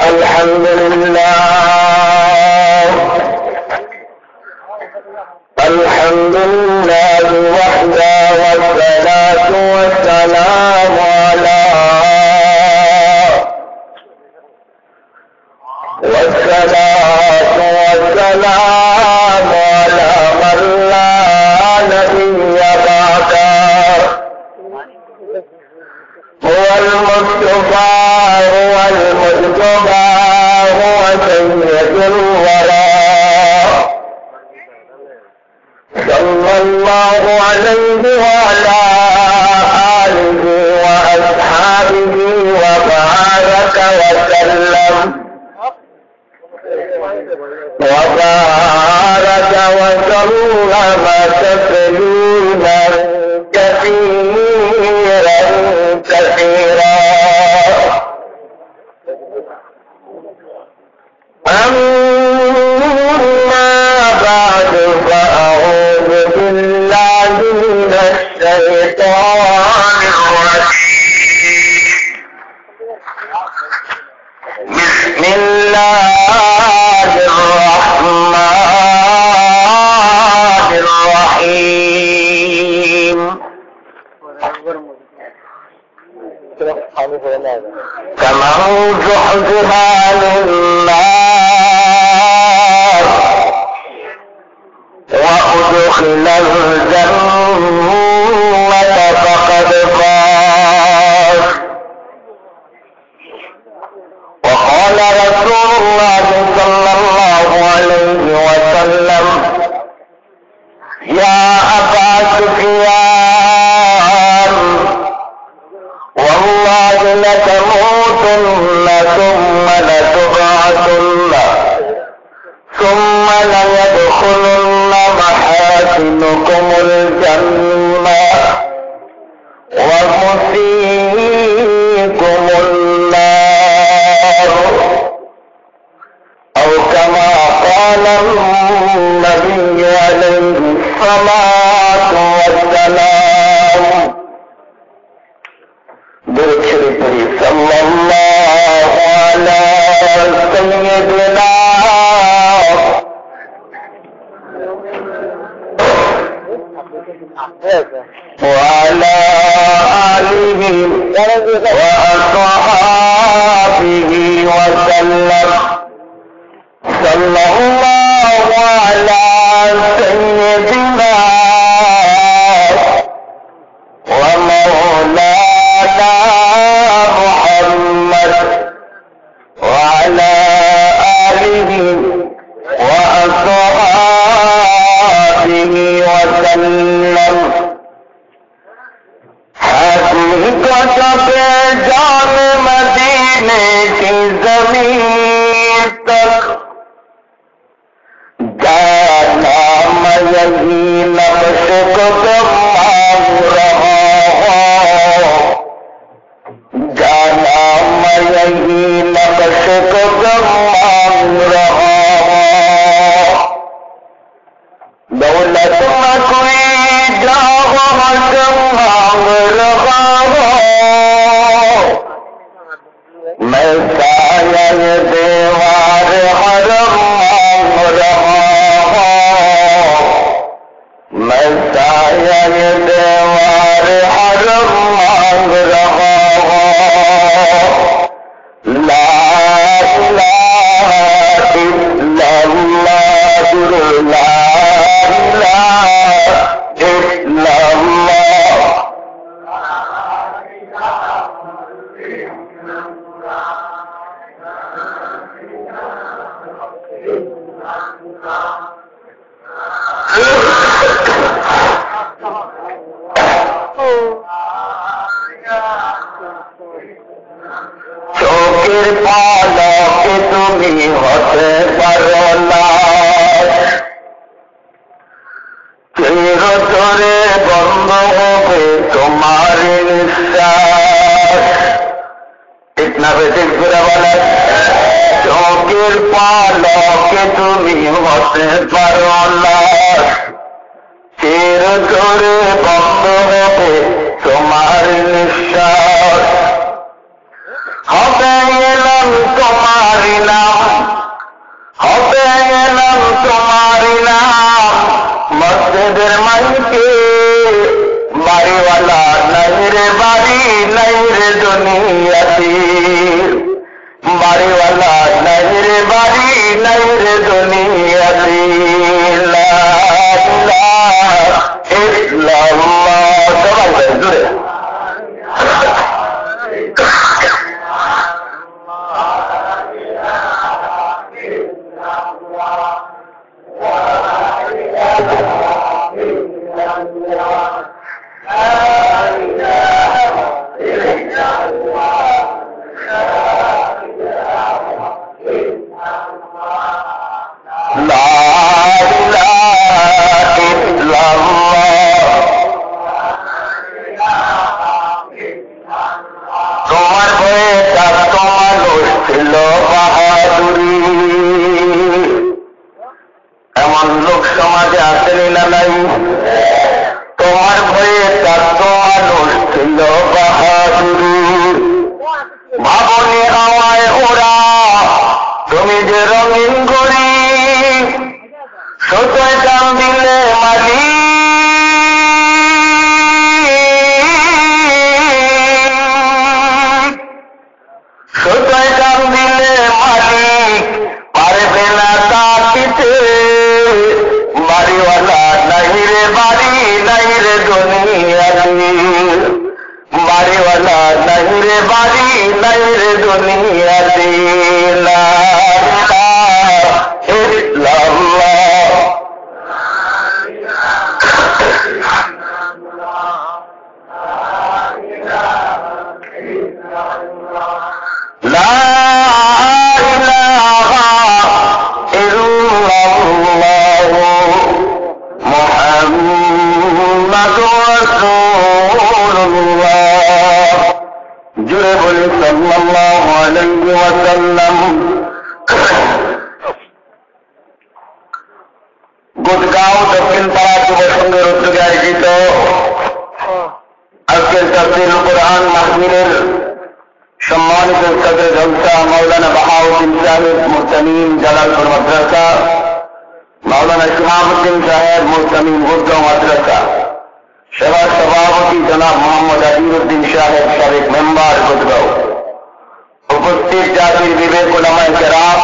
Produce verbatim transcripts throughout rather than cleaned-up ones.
الحمد لله الحمد لله وحده والصلاة والسلام على والصلاة والسلام على من لا نبي بعده هو المصطفى هو المجتبى هو سيد الورى صلى الله عليه وعلى آله وأصحابه وبارك وسلم وبارك وسلم تسليما كثيرا كثيرا أما بعد فأعوذ بالله من الشيطان الرجيم بسم الله الرحمن الرحيم فمن زحزح عن النار وأدخل الجنة فقد فاز وقال رسول الله صلى الله عليه وسلم يا أبا سفيان والله لتموتن ثم لتبعثن ثم ليدخلن محاسنكم الجنة ومسيئكم النار أو كما قال النبي عليه الصلاة والسلام بركري صلى الله على سيدنا وعلى آله وأصحابه وسلم صلى الله على سيدنا ومولانا محمد وعلى آله وأصحابه وسلم حقیقت جان مدینے کی زمین تک جانا میں یہی نفس کو مانگ رہا ہوں جانا میں یہی نفس کو مانگ رہا ہوں دولت میں کوئی جاؤ مانگ رہا ہوں میں سایہ دیوار حرم مانگ رہا ہوں میں سایہ دیوار حرم مانگ رہا ہوں لا الہ الا اللہ لا الہ الا اللہ চোখের পলকে তুমি হতে পারো না চিরতরে বন্ধ হবে তোমার নিঃশ্বাস ঠিক না বেঠিক করে বলে চোখের পলকে তুমি হতে পারো না চিরতরে বন্ধ হবে তোমার নিঃশ্বাস হবে এলাম তোমার আলাইহি ওয়াসাল্লাম গুজগাঁও দক্ষিণ পাড়া যুব সংঘের উদ্যোগে আয়োজিত আজকের তাফসীরুল কোরআন মাহফিলের সম্মানিত সদর জলসা মাওলানা বাহাউদ্দিন সাহেব মুহতামিম জালালপুর মাদ্রাসা, মাওলানা শিহাবুদ্দিন সাহেব মুহতামিম উর্দু মাদ্রাসা, সভার সভাপতি জনাব মোহাম্মদ আজিজউদ্দিন সাহেব সাবেক মেম্বার গুজগাঁও, উপস্থিত জাতির বিবেক উলামায়ে কেরাম,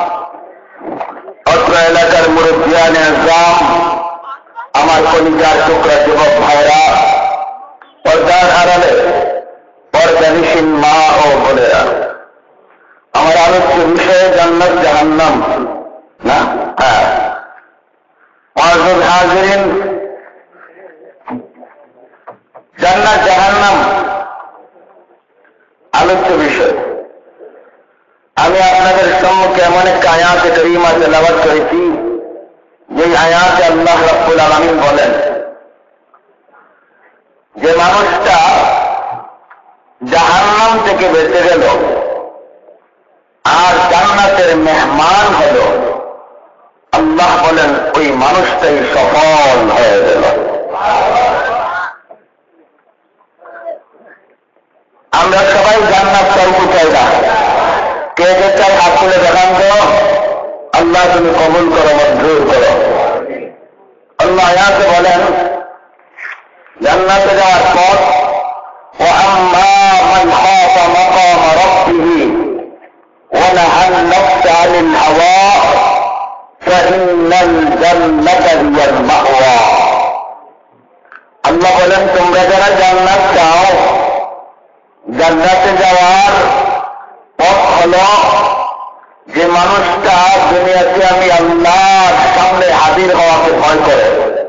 অত্র এলাকার মুরব্বিয়ানে আযম, আমার কলিজার টুকরা যুবক ভাইরা, পর্দার আড়ালে পর্দানিশীন মা ও বোনেরা, আমার আলোচ্য বিষয়ে জান্নাত জাহান্নাম না হ্যাঁ মুআজ্জাজ হাজিরিন, জান্নাত জাহান্নাম আলোচ্য বিষয়। আমি আপনাদের সম্মুখে এমন একটা আয়াতে কারীমা তেলাওয়াত করেছি, যে আয়াতে আল্লাহ রাব্বুল আলামিন বলেন যে মানুষটা জাহান্নাম থেকে বেঁচে গেল আর জান্নাতের মেহমান হল, আল্লাহ বলেন ওই মানুষটাই সফল হয়ে গেল। আমরা সবাই জান্নাত চাই কি চাই না? কে কে চাই হাত তুলে দেখান তো। আল্লাহ তুমি কবুল করো, মঞ্জুর করো। আল্লাহ আয়াতে বলেন জান্নাতে যাওয়ার পথ, وأما من خاف مقام ربه ونهى النفس عن الهوى فإن الجنة هي المأوى। আল্লাহ বলেন তোমরা যারা জান্নাত চাও, জান্নাতে যাওয়ার পথ হলো যে মানুষটা দুনিয়াতে আমি আল্লাহর সামনে হাজির হওয়াকে ভয় করে,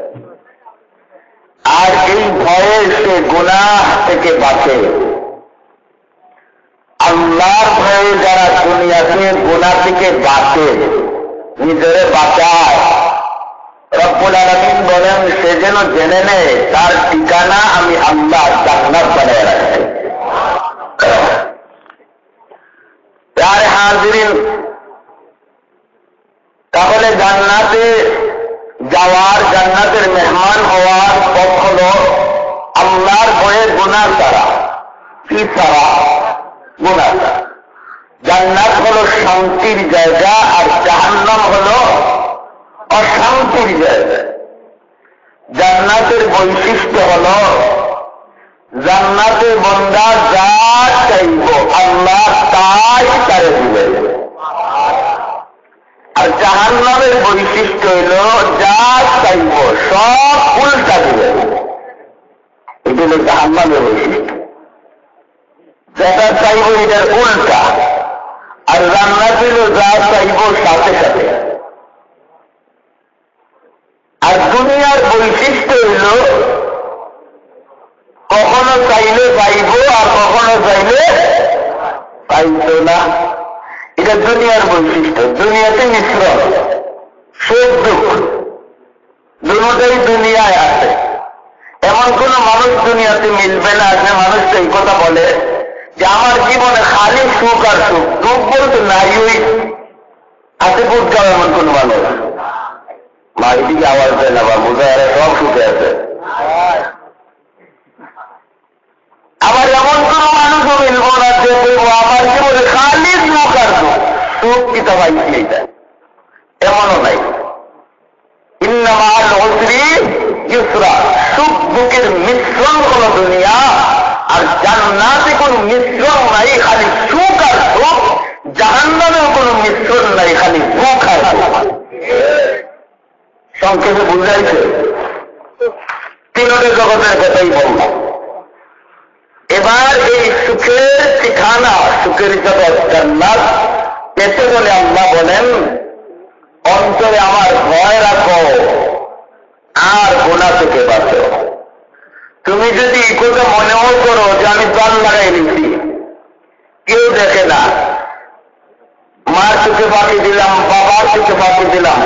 আর এই ভয়ে সে গুনাহ থেকে বাঁচে। আল্লাহর ভয়ে যারা দুনিয়াতে গুনাহ থেকে বাঁচে, নিজেরে বাঁচায়, রব্বুল আলামিন বলেন সে যেন জেনে নেয় তার ঠিকানা আমি আল্লাহ জান্নাত বানায় রাখছি। তার হাজিরিন, তাহলে জান্নাতে যাওয়ার, জান্নাতের মেহমান হওয়ার পথ হল আল্লাহর ভয়ে গুনাহ ছাড়া। কি ছাড়া? গুনাহ ছাড়া। জান্নাত হল শান্তির জায়গা আর জাহান্নাম হল অশান্তির জায়গা। জান্নাতের বৈশিষ্ট্য হল জান্নাতে বান্দা যা চাইব আল্লাহ তাই তারে দিবে, আর জাহান্নামের বৈশিষ্ট্য হইল যা চাইব সব উল্টা দিবে। এটা হল জাহান্নামের বৈশিষ্ট্য, যেটা চাইব এটার উল্টা। আর জান্নাত হইল যা চাইব সাথে সাথে। আর দুনিয়ার বৈশিষ্ট্য হইল কখনো চাইলে পাইব আর কখনো চাইলে পাইব না। এটা দুনিয়ার বৈশিষ্ট্য। দুনিয়াতে মিশ্রণ, সুখ দুঃখ দুটোই দুনিয়ায় আছে। এমন কোন মানুষ দুনিয়াতে মিলবে না যে মানুষটা এই কথা বলে যে আমার জীবনে খালি সুখ আর সুখ, দুঃখ বলতে নাই। ওই আছে বুঝতে এমন কোন মানুষ মাইদিকে আওয়াজ দেয় না বা বোঝা সব সুখে আছে। আবার এমন কোন মানুষও মিলবো না যে বলবো আমার জীবনে খালি সুখ আর সুখ, সুখ কি তো পাইছি এইটা, এমনও নাই। ইন্না মাআল উসরি ইউসরা, সুখ দুঃখের মিশ্রণ হল দুনিয়া। আর জান্নাতে কোন মিশ্রণ নাই, খালি সুখ আর সুখ। জাহান্নামেও কোন মিশ্রণ নাই, খালি সুখ আর সুখ। সংক্ষেপে বুঝাইছে? তিনটে জগতের কথাই বললাম। এবার এই সুখের ঠিকানা, সুখের জগৎ জান্নাত পেতে বলে আল্লাহ বলেন অন্তরে আমার ভয় রাখো আর গুনাহ থেকে বাঁচো। তুমি যদি এই কথা মনেও করো যে আমি দল লাগাই নিচ্ছি, কেউ দেখে না, মার চোখে ফাঁকি দিলাম, বাবার চোখে ফাঁকি দিলাম,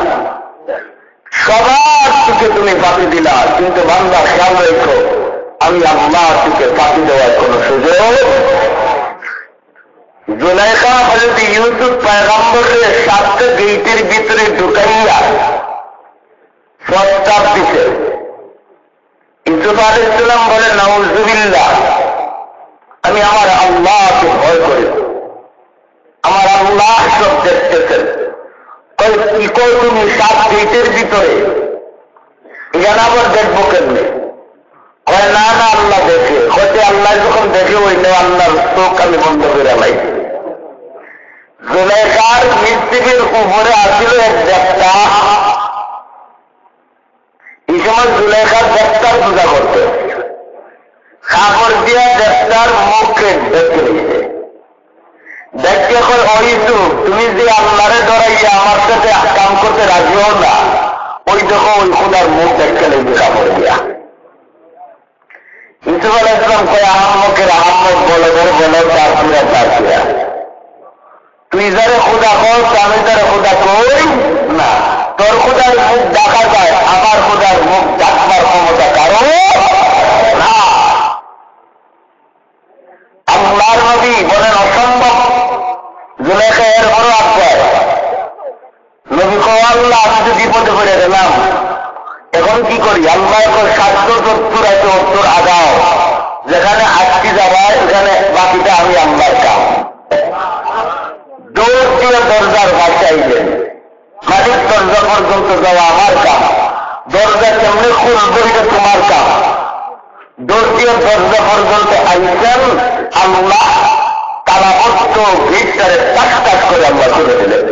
সবার চোখে তুমি ফাঁকি দিলা, কিন্তু বান্দা খেয়াল রেখো আমি আল্লাহর চোখে ফাঁকি দেওয়ার কোন সুযোগ জুলাইখা হযরত ইউসুফ পয়গম্বরের সাতটা গেটের ভিতরে ঢুকাইয়া প্রস্তাব দিতে। ইউসুফ আলাইহিস সালাম বলে, নাউযুবিল্লাহ, আমি আমার আল্লাহকে ভয় করি, আমার আল্লাহ সব দেখতেছেন। কি কই তুমি সাত গেটের ভিতরে? এখানে আবার দেখবো কেমনি? কয় না না, আল্লাহ দেখে। হয়তো আল্লাহ যখন দেখে ওইটা আল্লাহর চোখ আমি বন্ধ করে লাই। জুলাইখার মৃত্যুর উপরে আসিল এক দেবতা। এই সময় জুলাইখার দেবতার পূজা করতে কাপড় দিয়া দেবতার মুখে দেখতে নিয়েছে। দেখতে কয়, ও ইউসুফ, তুমি যে আল্লাহরে ডরাইয়া আমার সাথে কাম করতে রাজি হও না, ওই দেখো ওই খোদার মুখ দেখতে নেবে কাপড় দিয়া। ইউসুফ আলাইহিস সালাম কয়, আহম্মকের আহম্মক বলে ধরে বলো চারপুরা চারপুরা, তুই যারে খোদা কর আমি তারে খোদা কই না। তোর খোদার মুখ দেখা যায়, আমার খোদার মুখ ডাকবার ক্ষমতা কারো না। আল্লাহর নবী বলেন অসম্ভব। জুলাইখা এর বড় আজ্ঞা। নবী কয়, আল্লাহ আমি তো বিপদে পড়ে গেলাম, এখন কি করি? আল্লাহ এখন সাতশো সত্তর আছে, সত্তর আগাও, যেখানে আটটি যাবা এখানে বাকিটা আমি আল্লাহর কাম। দৌড় দিয়ে দরজার বাঁচাইলেন, মালিক দরজা পর্যন্ত যাওয়া আমার কাম, দরজা কেমনে খুলবো এটা তোমার কাম। দৌড় দিয়ে দরজা পর্যন্ত আইসেন, আল্লাহ তালাবদ্ধ গেটটারে টাক টাক করে আল্লাহ করে দিলেন।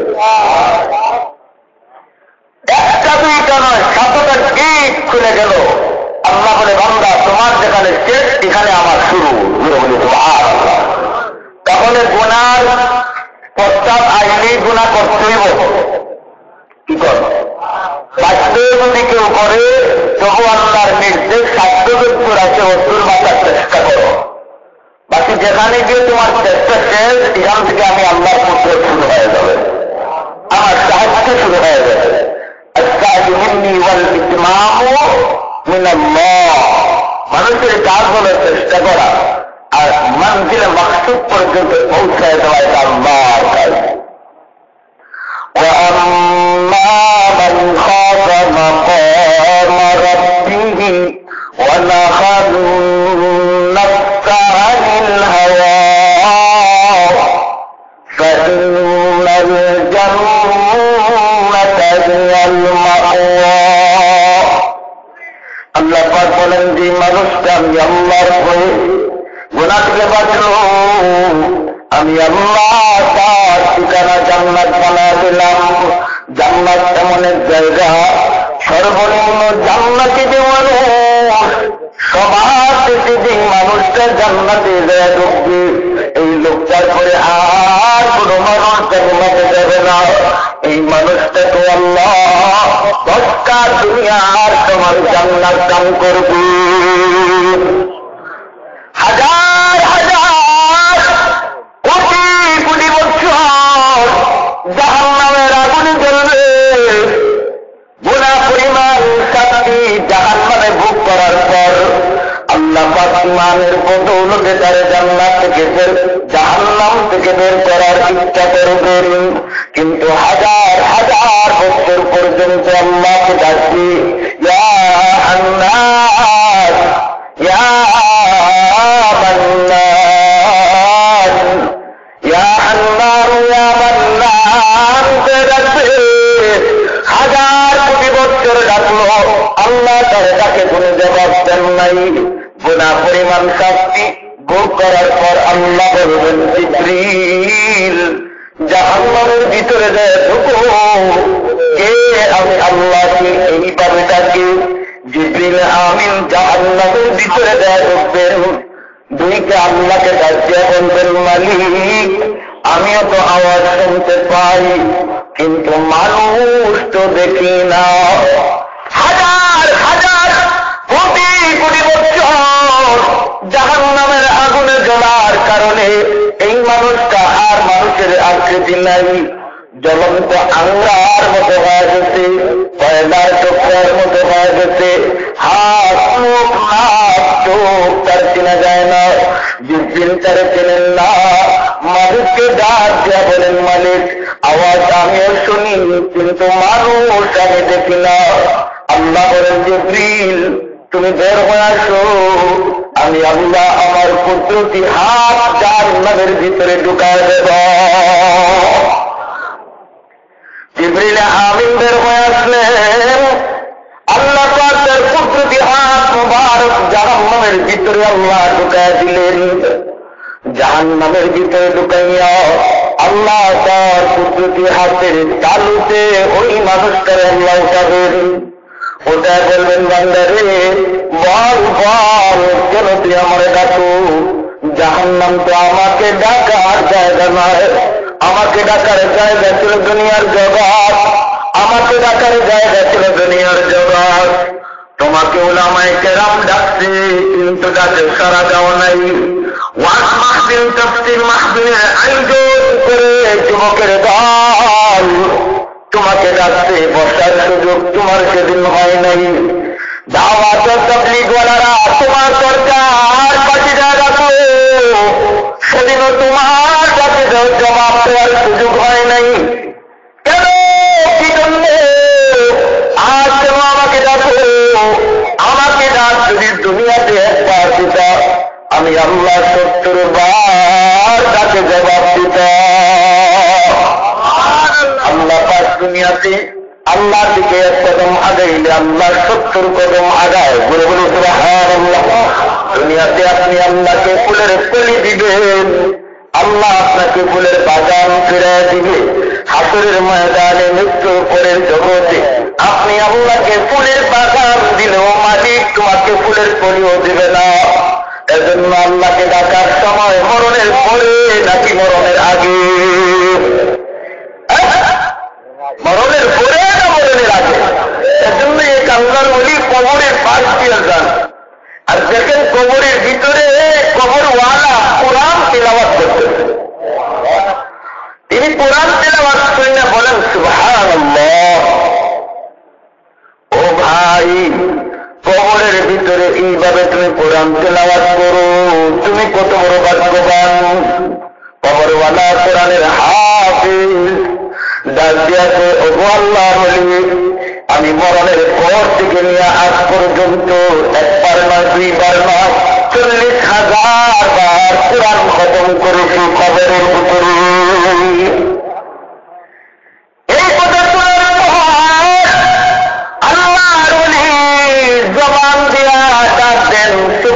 একটা দুইটা নয়, সাতটা গেট খুলে গেল। আল্লাহ বলে, বান্দা তোমার যেখানে শেষ এখানে আমার শুরু। তাহলে গুনার প্রস্তাব আইলেই গুণা করতেই হব। কি কর বাঁচতে যদি কেউ করে তবু আল্লাহর নির্দেশ সাধ্যযুক্ত আছে অসুর বাঁচার চেষ্টা করো। বাকি যেখানে গিয়ে তোমার চেষ্টা শেষ, এখান থেকে আমি আল্লাহর পুত্র শুরু হয়ে যাবে, আমার সাহায্য শুরু হয়ে যাবে। মানুষের কাজ হলে চেষ্টা করা, আর মঞ্জিলে মাকসুদ পর্যন্ত পৌঁছায় দেওয়া এটা আল্লাহর কাজ। وَأَمَّا مَنْ خَافَ مَقَامَ رَبِّهِ وَنَهَى النَّفْسَ عَنِ الْهَوَى فَإِنَّ الْجَنَّةَ هِيَ الْمَأْوَى। আল্লাহ পাক বলেন, যে মানুষটা আমি আল্লাহর ভয়ে গুনাহ থেকে বাঁচলো, আমি আল্লাহ তার ঠিকানা জান্নাত বানায় দিলাম। জান্নাত এমন এক জায়গা, সর্বনিম্ন জান্নাতে যে মানুষ সবার থেকে যে মানুষটা জান্নাতে যায় ঢুকবে, এই লোকটার পরে আর কোন মানুষ জান্নাতে যাবে না। এই মানুষটাকে আল্লাহ দশটা দুনিয়ার তোমার জান্নাত দান করবে। হাজার হাজার কোটি কোটি বছর জাহান্নামের আগুনে জ্বলবে। গুনাহ পরিমাণ শাস্তি জাহান্নামে ভোগ করার পর আল্লাহ পাক ইমানের বদৌলতে তারে জান্নাত থেকে বের জাহান্নাম থেকে বের করার ইচ্ছা করবেন। কিন্তু হাজার হাজার বছর পর্যন্ত আল্লাহকে ডাকবে, ইয়া হান্নান ইয়া মান্নান ইয়া হান্নান ইয়া মান্নান ডাকবে। হাজার কোটি বছর ডাকলো, আল্লাহ তারে তাকে কোনো জবাব দেন নাই। গুনাহ পরিমাণ শাস্তি ভোগ করার পর আল্লাহ বলবেন, জিবরিল জাহান্নামের ভিতরে দেয় ঢুকো। কে? আমি আল্লাহকে এইভাবে ডাকি। জিবরিল আমিন জাহান্নামের ভিতরে দেয় ঢুকবেন। দুইকে আল্লাহকে ডাকিয়া বলবেন, মালিক আমিও তো আওয়াজ শুনতে পাই, কিন্তু মানুষ তো দেখি না। হাজার হাজার কোটি কোটি বছর জাহান্নামের আগুনে জ্বলার কারণে এই মানুষটা আর মানুষের আকৃতি নাই। জ্বলন্ত আঙ্গার মতো হয়ে গেছে, কয়লার টুকরার মতো হয়ে গেছে। হাত মুখ নাক চোখ তার চেনা যায় না, জিব্রিল তার চেনেন না। মালিককে ডাক দিয়া বলেন, মালিক আওয়াজ আমিও শুনি কিন্তু মানুষ আমি দেখি না। আল্লাহ বলেন, জিব্রিল তুমি বের হয়ে আসো, আমি আল্লাহ আমার কুদরতি হাত জাহান্নামের ভিতরে ঢুকায় দেব। জিবরিল আমিন বের হয়ে আসলেন, আল্লাহ পাক তার কুদরতি হাত মুবারক জাহান্নামের ভিতরে আল্লাহ ঢুকায় দিলেন। জাহান্নামের ভিতরে ঢুকাইয়া আল্লাহ তার কুদরতি হাতের তালুতে ওই মানুষটার আল্লাহ উঠাবেন। ওটা বলবেন, বান্দারে বল বল কেন তুই আমার ডাকো? জাহান্নাম তো আমাকে ডাকার জায়গা নয়, আমাকে ডাকার জায়গা ছিল দুনিয়ার জগৎ, আমাকে ডাকার জায়গা ছিল দুনিয়ার জগৎ। তোমাকে উলামায়ে কেরাম ডাকছে কিন্তু ডাকে সারা দাও নাই। ওয়াজ মাহফিল তাফসীর মাহফিলের আয়োজন করে যুবকের দল তোমাকে ডাকছে, বসার সুযোগ তোমার সেদিন হয় নাই। দাওয়াত তাবলীগ ওয়ালারা তোমার সরকার পাশে রাখো, সেদিনও তোমার কাছে জবাব দেওয়ার সুযোগ হয় নাই। কেন কি জন্য আজ কেন আমাকে ডাকো? আমাকে ডাক যদি দুনিয়াতে একবার দিতা, আমি আল্লাহ সত্তর বার ডাকে জবাব দিতাম। আল্লাহ পাক দুনিয়াতে আল্লাহর দিকে এক কদম আগাইলে আল্লাহ সত্তর কদম আগায়। বলে বলে সুবহানাল্লাহ। দুনিয়াতে আপনি আল্লাহকে ফুলের কলি দিবেন, আল্লাহ আপনাকে ফুলের বাগান ফিরে দিবে। হাসরের ময়দানে মৃত্যুর পরের জগতে আপনি আল্লাহকে ফুলের বাগান দিলেও মালিক তোমাকে ফুলের কলিও দিবে না। এজন্য আল্লাহকে ডাকার সময় মরণের পরে নাকি মরণের আগে? মরণের পরে না মরণের আগে? এজন্য এই কাঙ্গাল বলি কবরের পাশ দিয়ে যান, আর দেখেন কবরের ভিতরে কবরওয়ালা কোরআন তিলাওয়াত করতেছে। তিনি কোরআন তিলাওয়াত শুনে বলেন সুবহানাল্লাহ। ও ভাই, কবরের ভিতরে এইভাবে তুমি কোরআন তিলাওয়াত করো, তুমি কত বড় ভাগ্যবান। কবরওয়ালা কোরআনের হাফিজ ডাক দিয়াছে, ওগো আল্লাহ বলি আমি মরণের পর থেকে নিয়ে আজ পর্যন্ত একবার নয় দুইবার নয় চল্লিশ হাজার বার কোরআন খতম করেছি কবরের ভিতরে। এই কথা শোনার পর আল্লাহর ওলি জবান দিয়া ডাক দেন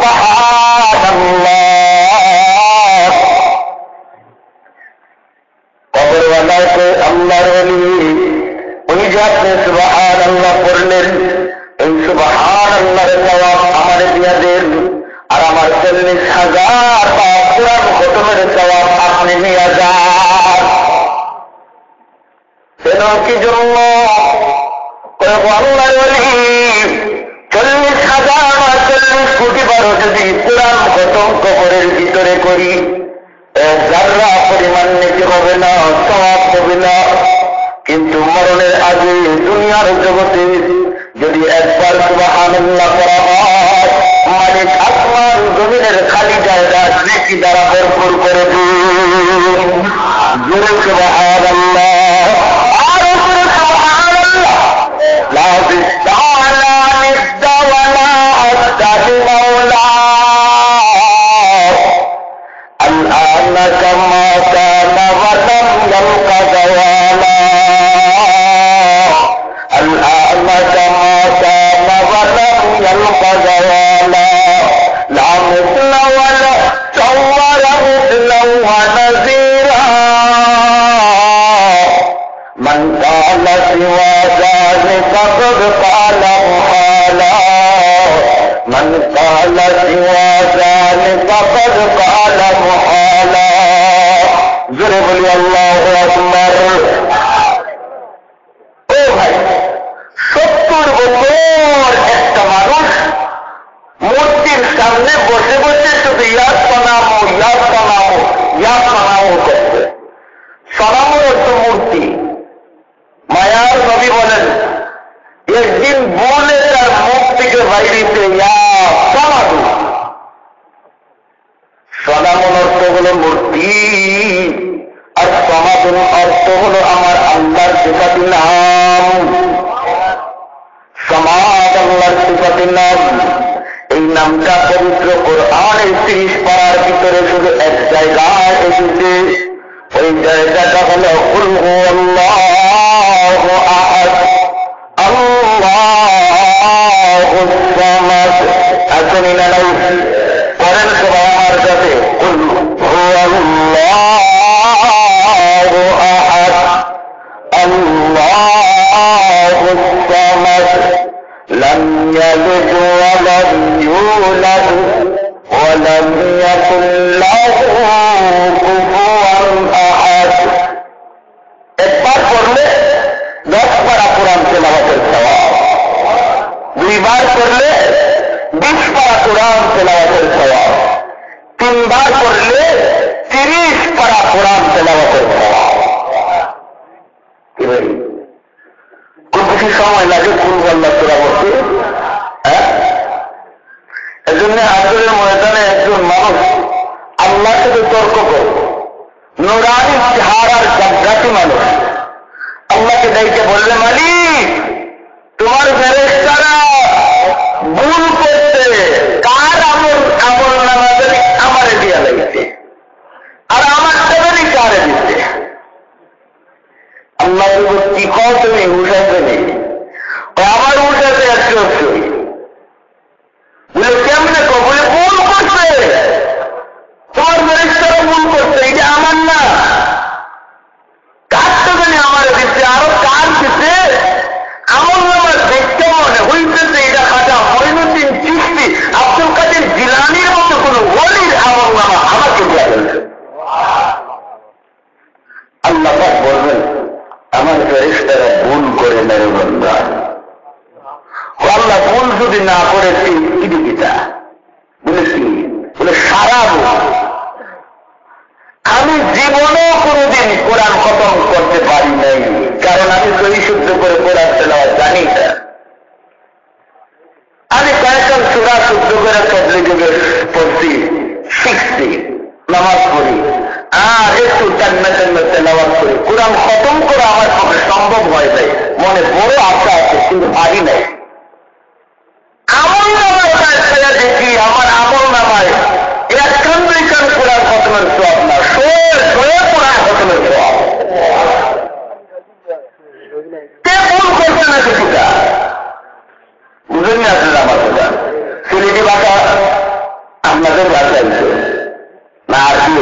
সুবহানাল্লাহ। কবরওয়ালাকে আল্লাহর ওলি উনি যে আপনি সুবহানাল্লাহ পড়লেন, এই সুবহানাল্লাহর জবাব আমাদের দিয়া দেন, আর আমার চল্লিশ হাজার বা কোরআন খতমের জবাব আপনি নিয়ে যান। কেন কি জন্য? আল্লাহর ওলি চল্লিশ হাজার বা চল্লিশ কোটি বারো যদি কোরআন খতম কবরের ভিতরে করি, যারা পরিমাণ নিতে হবে না, সওয়াব হবে না। কিন্তু মরণের আগে দুনিয়ার জগতে যদি একবার সুবহানাল্লাহ করা হয়, মালিক আসমান জমিনের খালি জায়গা নেকি দ্বারা ভরপুর করে দিন। জোরে সুবহানাল্লাহ, আর উপরে সুবহানাল্লাহ। লা বিস্তালা নিদাওয়ালা আস্তাদি মাওলা আল্লাহ কামা কানা ওয়া লাম ইয়ালকা জাওয়ালা আল্লাহ কামা কানা ওয়া লাম ইয়ালকা জাওয়ালা লা মিসলা ওয়ালা সাওয়ারা মিসলা ওয়া নাযীরা মান কালা সিওয়া যালিকা ফাকাদ কালা মুহালা মান কালা সিওয়া যালিকা ফাকাদ কালা মুহালা। জোরে বলি আল্লাহু আকবার। ও ভাই, সত্তর বছর একটা মানুষ মূর্তির সামনে বসে বসে শুধু ইয়াদ বানাবো ইয়াদ বানাবো ইয়াদ বানাবো করছে। সনামও হচ্ছে মূর্তি, গায়রিতে ইয়া সামাদু। সদামন অর্থ হল মূর্তি, আর সমাদুন অর্থ হল আমার আল্লাহর সিফাতি নাম। সমাদ আল্লাহর সিফাতি নাম। এই নামটা পবিত্র কোরআনের তিরিশ পারার ভিতরে শুধু এক জায়গায় এসেছে। ওই জায়গাটা হল কুল হুয়াল্লাহু আহাদ আল্লাহুস সামাদ। আসুন না নাই পড়েন সবাই আমার কাছে, কুল হুয়াল্লাহু আহাদ আল্লাহুস সামাদ লাম ইয়ালিদ ওয়া লাম ইউলাদ ওয়া লাম ইয়াকুল লাহু কুফুয়ান আহাদ। একবার পড়লে দশ পারা কোরআন তেলাওয়াতের সওয়াব, দুইবার পড়লে বিশ পারা কোরআন তেলাওয়াতের সওয়াব, তিনবার পড়লে তিরিশ পারা কোরআন তেলাওয়াতের সওয়াব। খুব বেশি সময় লাগে কুল হুয়াল্লাহ সূরা পড়তে। হ্যাঁ, এজন্য আসরের ময়দানে একজন মানুষ আল্লাহর সাথে তর্ক করে, নুরানি চেহারার জাগ্রাতি মানুষ আল্লাহকে ডাইকে বললে, মালিক তোমার ফেরেশতারা ভুল করতে, কার আমল আমল নামা জানি আমারে দিয়া লাগছে, আর আমার জানি কারে দিচ্ছে। আল্লাহ কি কও তুমি উঠাতে নেই, আমার উঠাতে একশো অবশ্যই বলে কেমনে কো, বলে ভুল করছে, তোমার ফেরেশতারা ভুল করছে, এটা আমার না, কার তো জানি আমার দিচ্ছে, আরো কার দিচ্ছে আমল নামার দেখতে মনে হইতেছে এটা খাটা মঈনুদ্দিন চিশতি আব্দুল কাদের জিলানীর মতো কোন ওলির আমল নামা আমাকে দেওয়া গেছে। আল্লাহ পাক বলবেন আমার ফেরেশতারা ভুল করে নেয় বান্দা। আল্লাহ ভুল যদি না করে কি দিতা বলে কি বলে সারা ভুল। আমি জীবনেও কোনদিন কোরআন খতম করতে পারি নাই, কারণ আমি সহি শুদ্ধ করে কোরআন তেলাওয়াত জানি না। আমি কয়েকটা সূরা শুদ্ধ করে তবলিগে পড়ছি, শিখছি, নামাজ পড়ি, আর একটু টান্না টান্না তেলাওয়াত করি। কোরআন খতম করে আমার পক্ষে সম্ভব হয় নাই, মনে বড় আশা আছে কিন্তু পারি নাই। আমল নামায় দেখি আমার আমল নামায় একখান দুইখান কোরআন খতমের সওয়াব না, শোয়ে শোয়ে কোরআন খতমের সওয়াব। কে ভুল করছে না কিছুটা বুঝেন না আপনারা আমার কথা। সিলেটি ভাষা আপনাদের ভাষায় না, আর কি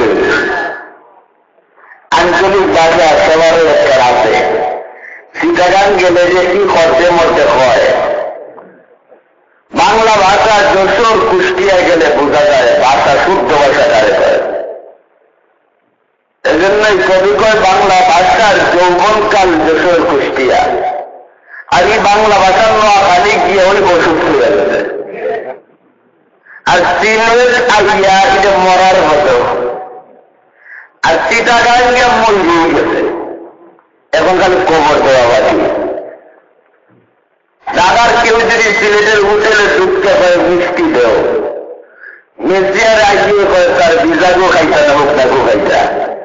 আঞ্চলিক ভাষা সবারও একটা আছে। চিটাগাং গেলে যে কি খরচে মধ্যে হয়, বাংলা ভাষা যশোর কুষ্টিয়া গেলে বোঝা যায় ভাষা শুদ্ধ ভাষা কারে করে। এজন্যই কবি কয় বাংলা ভাষার যৌবনকাল যশোর কুষ্টিয়া, আর এই বাংলা ভাষার নোয়াখালী গিয়ে ওই অসুস্থ হয়ে গেছে, আর সিলেট আইয়া এটা মরার মতো, আর চিটাগাং গিয়ে মরি গেছে, এখন খালি কবর দেওয়া বাকি। ঢাকার কেউ যদি সিলেটের হোটেলে ঢুকতে হয় মিষ্টি দেও, মিষ্টিয়ার আগিয়ে কয় তার বিজাগো খাইতা না হোক না গো খাইতা।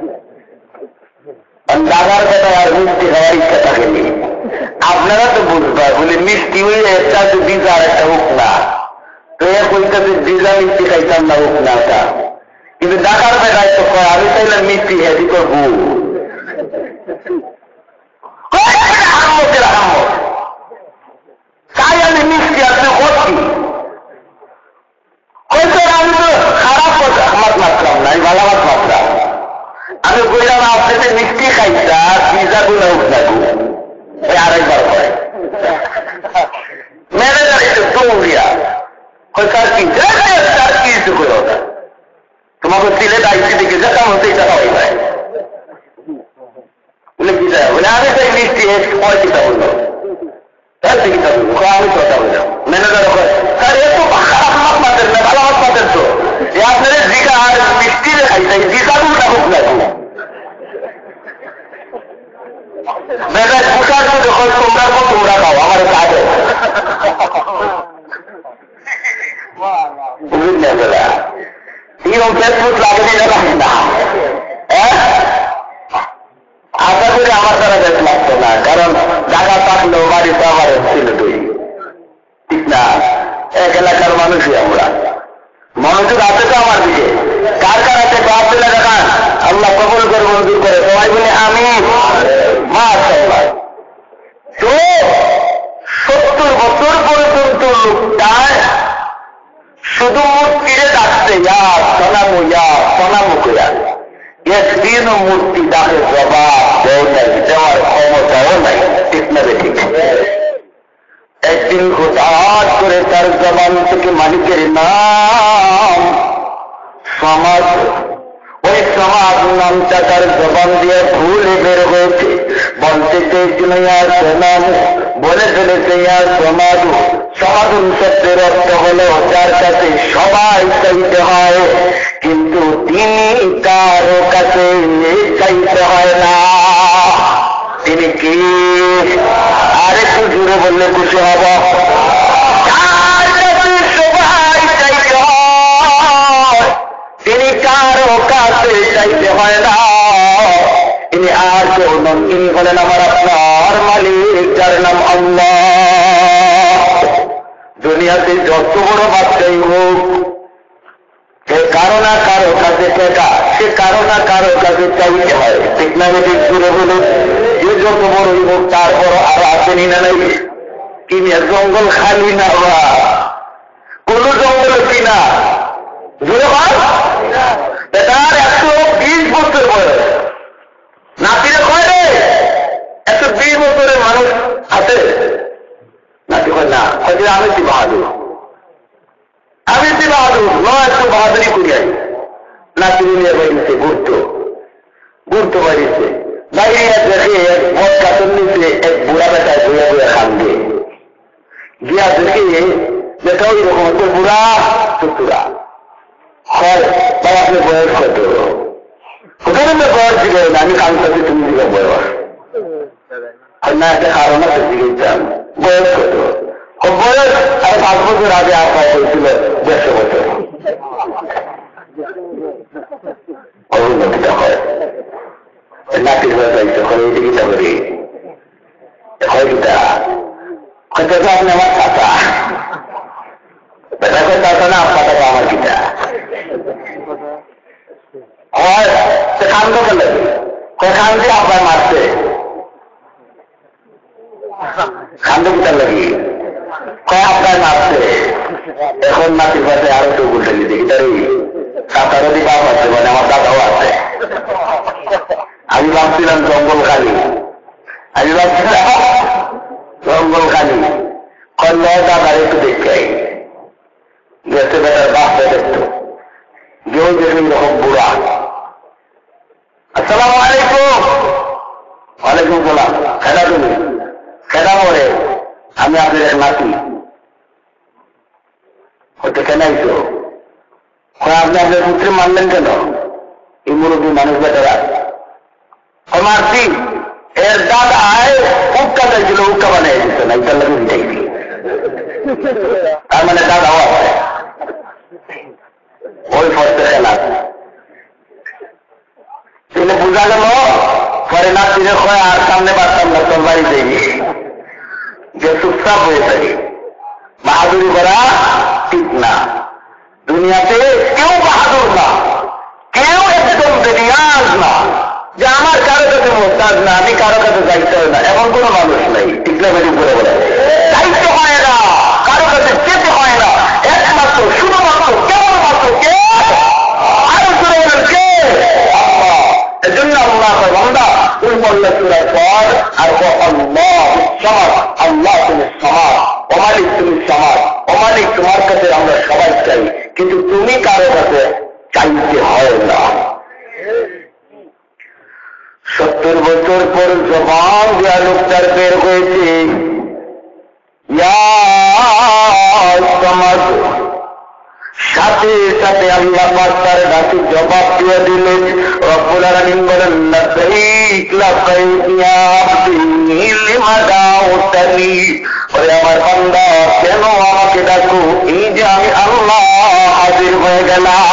ঢাকার কথা আর মিষ্টি খাওয়ার ইচ্ছা থাকেনি, আপনারা তো বুঝবা বলে মিষ্টি হইলে একটা তো বিজা আর একটা হোক না, তো এক ওইটাতে বিজা মিষ্টি খাইতাম না হোক না তা। কিন্তু ঢাকার বেলায় তো কয় আমি চাইলাম মিষ্টি হেদি করবো আহমদের আহমদ, তাই আমি মিষ্টি আপনি করছি। হয়তো আমি তো খারাপ কথা আমার মাত্রাম না, আমি ভালো মাছ মাত্রাম। আমি বললাম আপনাদের মিষ্টি খাইতা পিজা গুলো হোক না গো, ওই আরেকবার হয় ম্যানেজার একটু দৌড়িয়া ওই তার কি তার কি কিছু করো না, তোমাকে সিলেট আইসি দেখে যা কেমন সেই টাকা হয়ে যায় বলে কি যায় বলে আমি সেই মিষ্টি কয় কিতা বললো আমি কথা বললাম। ম্যানেজার স্যার এত খারাপ মাছ পাতেন না, ভালো মাছ পাতেন তো, আপনাদের জিকা আর মিষ্টি খাইতে জিকা দুটা হোক না মেজাজ পোশাক যখন তোমরা তোমরা খাও আমার কাজে মেজবুত লাগেনি লাগে না, হ্যাঁ আশা করি আমার দ্বারা বেশ লাগতো না, কারণ জায়গা থাকলেও বাড়িতে আমার ছিল তুই, ঠিক না? এক এলাকার মানুষই আমরা, মনোযোগ আছে তো আমার দিকে, কার কার আছে বাপ দিলে দেখান, আল্লাহ কবুল করে মঞ্জুর করে, সবাই বলে আমি মাশাআল্লাহ। তো সত্তর বছর পর্যন্ত লোকটায় শুধু মূর্তিরে ডাকছে, ইয়া সনামু ইয়া সনামু কইয়া, একদিনও মূর্তি ডাকে জবাব দেয় নাই, দেওয়ার ক্ষমতাও নাই, ঠিক না? ঠিক। একদিন হঠাৎ করে তার জবান থেকে মালিকের নাম সমাজ, ওই সমাজ নামটা তার জবান দিয়ে ভুলে বের হয়েছে, বলতে চেয়েছিল ইয়া সনাম, বলে ফেলেছে ইয়া সমাজ। সমাজুল শব্দের অর্থ হলো যার কাছে সবাই চাইতে হয়, কিন্তু তিনি কারো কাছে চাইতে হয় না। তিনি কি? আর একটু জুড়ে বললে খুশি হব। যার কাছে সবাই চাইতে হয়, তিনি কারো কাছে চাইতে হয় না। তিনি আর কেউ নন, তিনি হলেন আমার আপনার মালিক, যার নাম আল্লাহ। দুনিয়াতে যত বড় বাচ্চাই হোক, সে কারো না কারো কাছে টেকা, সে কারো না কারো কাছে চাইতে হয়, ঠিক না? ঠিক জুড়ে বলুন। যে যত বড়ই হোক তারপর আর আসেনি না নাই, কিনে জঙ্গল খালি না বা কোন জঙ্গলে কিনা জুড়ে হয় তার একশো বিশ বছর বয়স, নাতিরে কয় রে একশো বিশ বছরের মানুষ আছে, নাতি হয় না, হয়তো আমি কি বাহাদুর, আমি কি বাহাদুর নয়, একটু বাহাদুরি করিয়াই। নাতি নিয়ে বাড়িছে, ঘুরতো ঘুরতে বাড়িছে, বাইরে দেখে মদ কাতর নিচে এক বুড়া বেটায় বইয়া বইয়া খান দিয়ে গিয়া দেখে দেখা ওই রকম হচ্ছে বুড়া চতুরা হয়, তাই আপনি বয়স কত? ওখানে তো বয়স দিবে না, আমি কামতাছি তুমি দিলে বয়স না, একটা কারণ আছে জিজ্ঞেস বয়স কত? বয়স আর পাঁচ বছর আগে আপনার হয়েছিল দেড়শো বছর। অবনতিটা হয় নাতির ব্যবসায়ী যখন এই দিকে করি হয় কিটা হয়তো আপনি আমার চাচা, বেটা করে চাচা না আপনার টাকা আমার কিটা হয়, খান তো কেন খান দিয়ে আপনার মারছে, খান তো কিটার লাগি কয় আপনার মারছে। এখন নাতির পাশে আরো কেউ উল্টে দিতে গিটারি চাচারও দিকে বাপ আছে, মানে আমার দাদাও আছে। আমি ভাবছিলাম জঙ্গল খালি, আমি ভাবছিলাম জঙ্গল খালি, কন্যা দাদার একটু দেখতে গেছে, বেটার বাপটা দেখতো গেও দেখুন রকম বুড়া। আসসালামু আলাইকুম। ওয়ালাইকুম সালাম। খেলা তুমি খেলা মরে, আমি আপনার এক নাতি হতে কেনাইছো, আপনি আপনার পুত্রে মানলেন কেন? এই মুরব্বী মানুষ বেটারা মারছি, এর দাদায় উক্কা চাইছিল, উক্কা বানিয়ে দিচ্ছে না, এটার লাগে দিতেছি, তার মানে দাদাও আছে ওই ফর্তে খেলা। তিনি বোঝা গেল পরে নাতিরে হয় আর সামনে বাড়তাম না, তোর বাড়িতে যে চুপচাপ হয়ে থাকে। বাহাদুরি করা ঠিক না, দুনিয়াতে কেউ বাহাদুর না, কেউ একদম বেরিয়াজ না যে আমার কারো কাছে মোহতাজ না, আমি কারো কাছে যাইতে হয় না, এমন কোন মানুষ নাই। ঠিক না? বেরিয়ে করে বলে যাইতে হয় না, কারো কাছে যেতে হয় না, একমাত্র শুধুমাত্র কেবলমাত্র কে? আরো শুনে বলেন কে? আল্লাহ। এজন্য আল্লাহ বান্দা তুমি বললে সুরার পর আর আল্লাহ সমাজ, আল্লাহ তুমি সমাজ, অমালিক তুমি সমাজ, অমালিক তোমার কাছে আমরা সবাই চাই, কিন্তু তুমি কারো কাছে চাইতে হয় না। সত্তর বছর পর জবান দেওয়া লোকটার বের হয়েছে সমাজ, সাথে সাথে আল্লাহ পাক তার ডাকে জবাব দিয়ে দিলেন। রব্বুল আলামিন বলেন লাব্বাইক লাব্বাইক ইয়া আবদি লিমা দাউতানি, করে আমার বান্দা কেন আমাকে ডাকো, এই যে আমি আল্লাহ হাজির হয়ে গেলাম।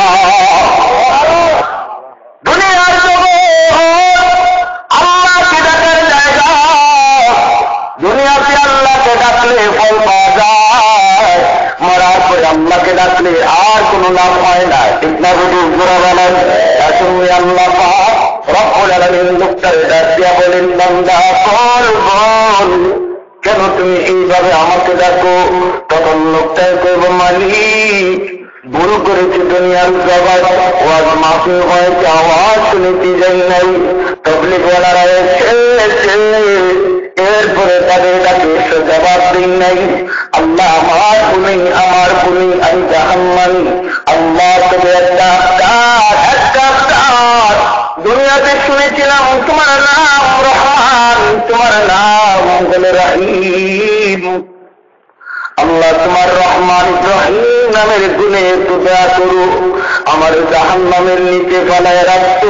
দুনিয়ার জগৎ আল্লাহকে ডাকার জায়গা, দুনিয়াতে আল্লাহকে ডাকলে ফল পাওয়া যায়, মরার পরে আল্লাহকে ডাকলে আর কোনো লাভ হয় না। ঠিক না বুঝি জোরা বলেন? তুমি আল্লাহ পাক রব্বুল আলামিন লোকটারে ডাক দিয়া বলেন, বান্দা কল বল, কেন তুমি এইভাবে আমাকে ডাকো? তখন লোকটাই কইব, মালিক ভুল করেছে, দুনিয়ার জগৎ ওয়াজ মাফি হয়েছে, আওয়াজ শুনেছি যাই নাই, তবলিগ ওয়ালারা এসেছে, এরপরে তাদের ডাকে এসে জবাব দিই নাই। আল্লাহ আমার ভুলি, আমার ভুলি, আমি জাহান্নামী। আল্লাহ তবে একটা কাজ, একটা কাজ দুনিয়াতে শুনেছিলাম তোমার নাম রহমান, তোমার নাম বলে রহিম। আল্লাহ তোমার রহমান রহিম নামের গুণে একটু দয়া করো, আমার জাহান্নামের নিচে ফেলায় রাখতো।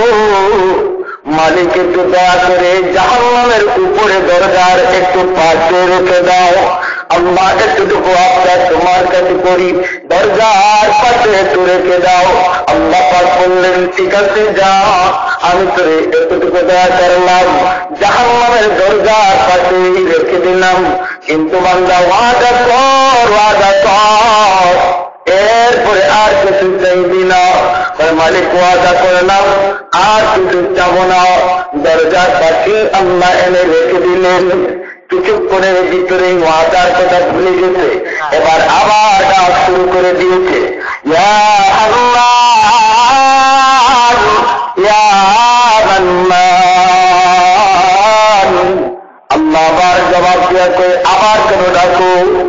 মালিক একটু দয়া করে জাহান্নামের উপরে দরজার একটু পাশে রেখে দাও। আল্লাহ একটুটুকু আপনার তোমার কাছে করি, দরজার পাশে একটু রেখে দাও। আল্লাহ পাক বললেন, ঠিক আছে যা, আমি তোরে একটুটুকু দয়া করলাম, জাহান্নামের দরজার পাশে রেখে দিলাম। কিন্তু বান্দা ওয়াদা কর, ওয়াদা কর, এরপরে আর কিছু চাইবি না। মালিক ওয়াদা করলাম, আর কিছু চাবো না। দরজার পাশে আল্লাহ এনে রেখে দিলেন। কিছুক্ষণের ভিতরে ওয়াদার কথা ভুলে গেছে, এবার আবার ডাক শুরু করে দিয়েছে, ইয়া আল্লাহ, ইয়া মান্নান। আল্লাহ আবার জবাব দেওয়া করে, আবার কেন ডাকো?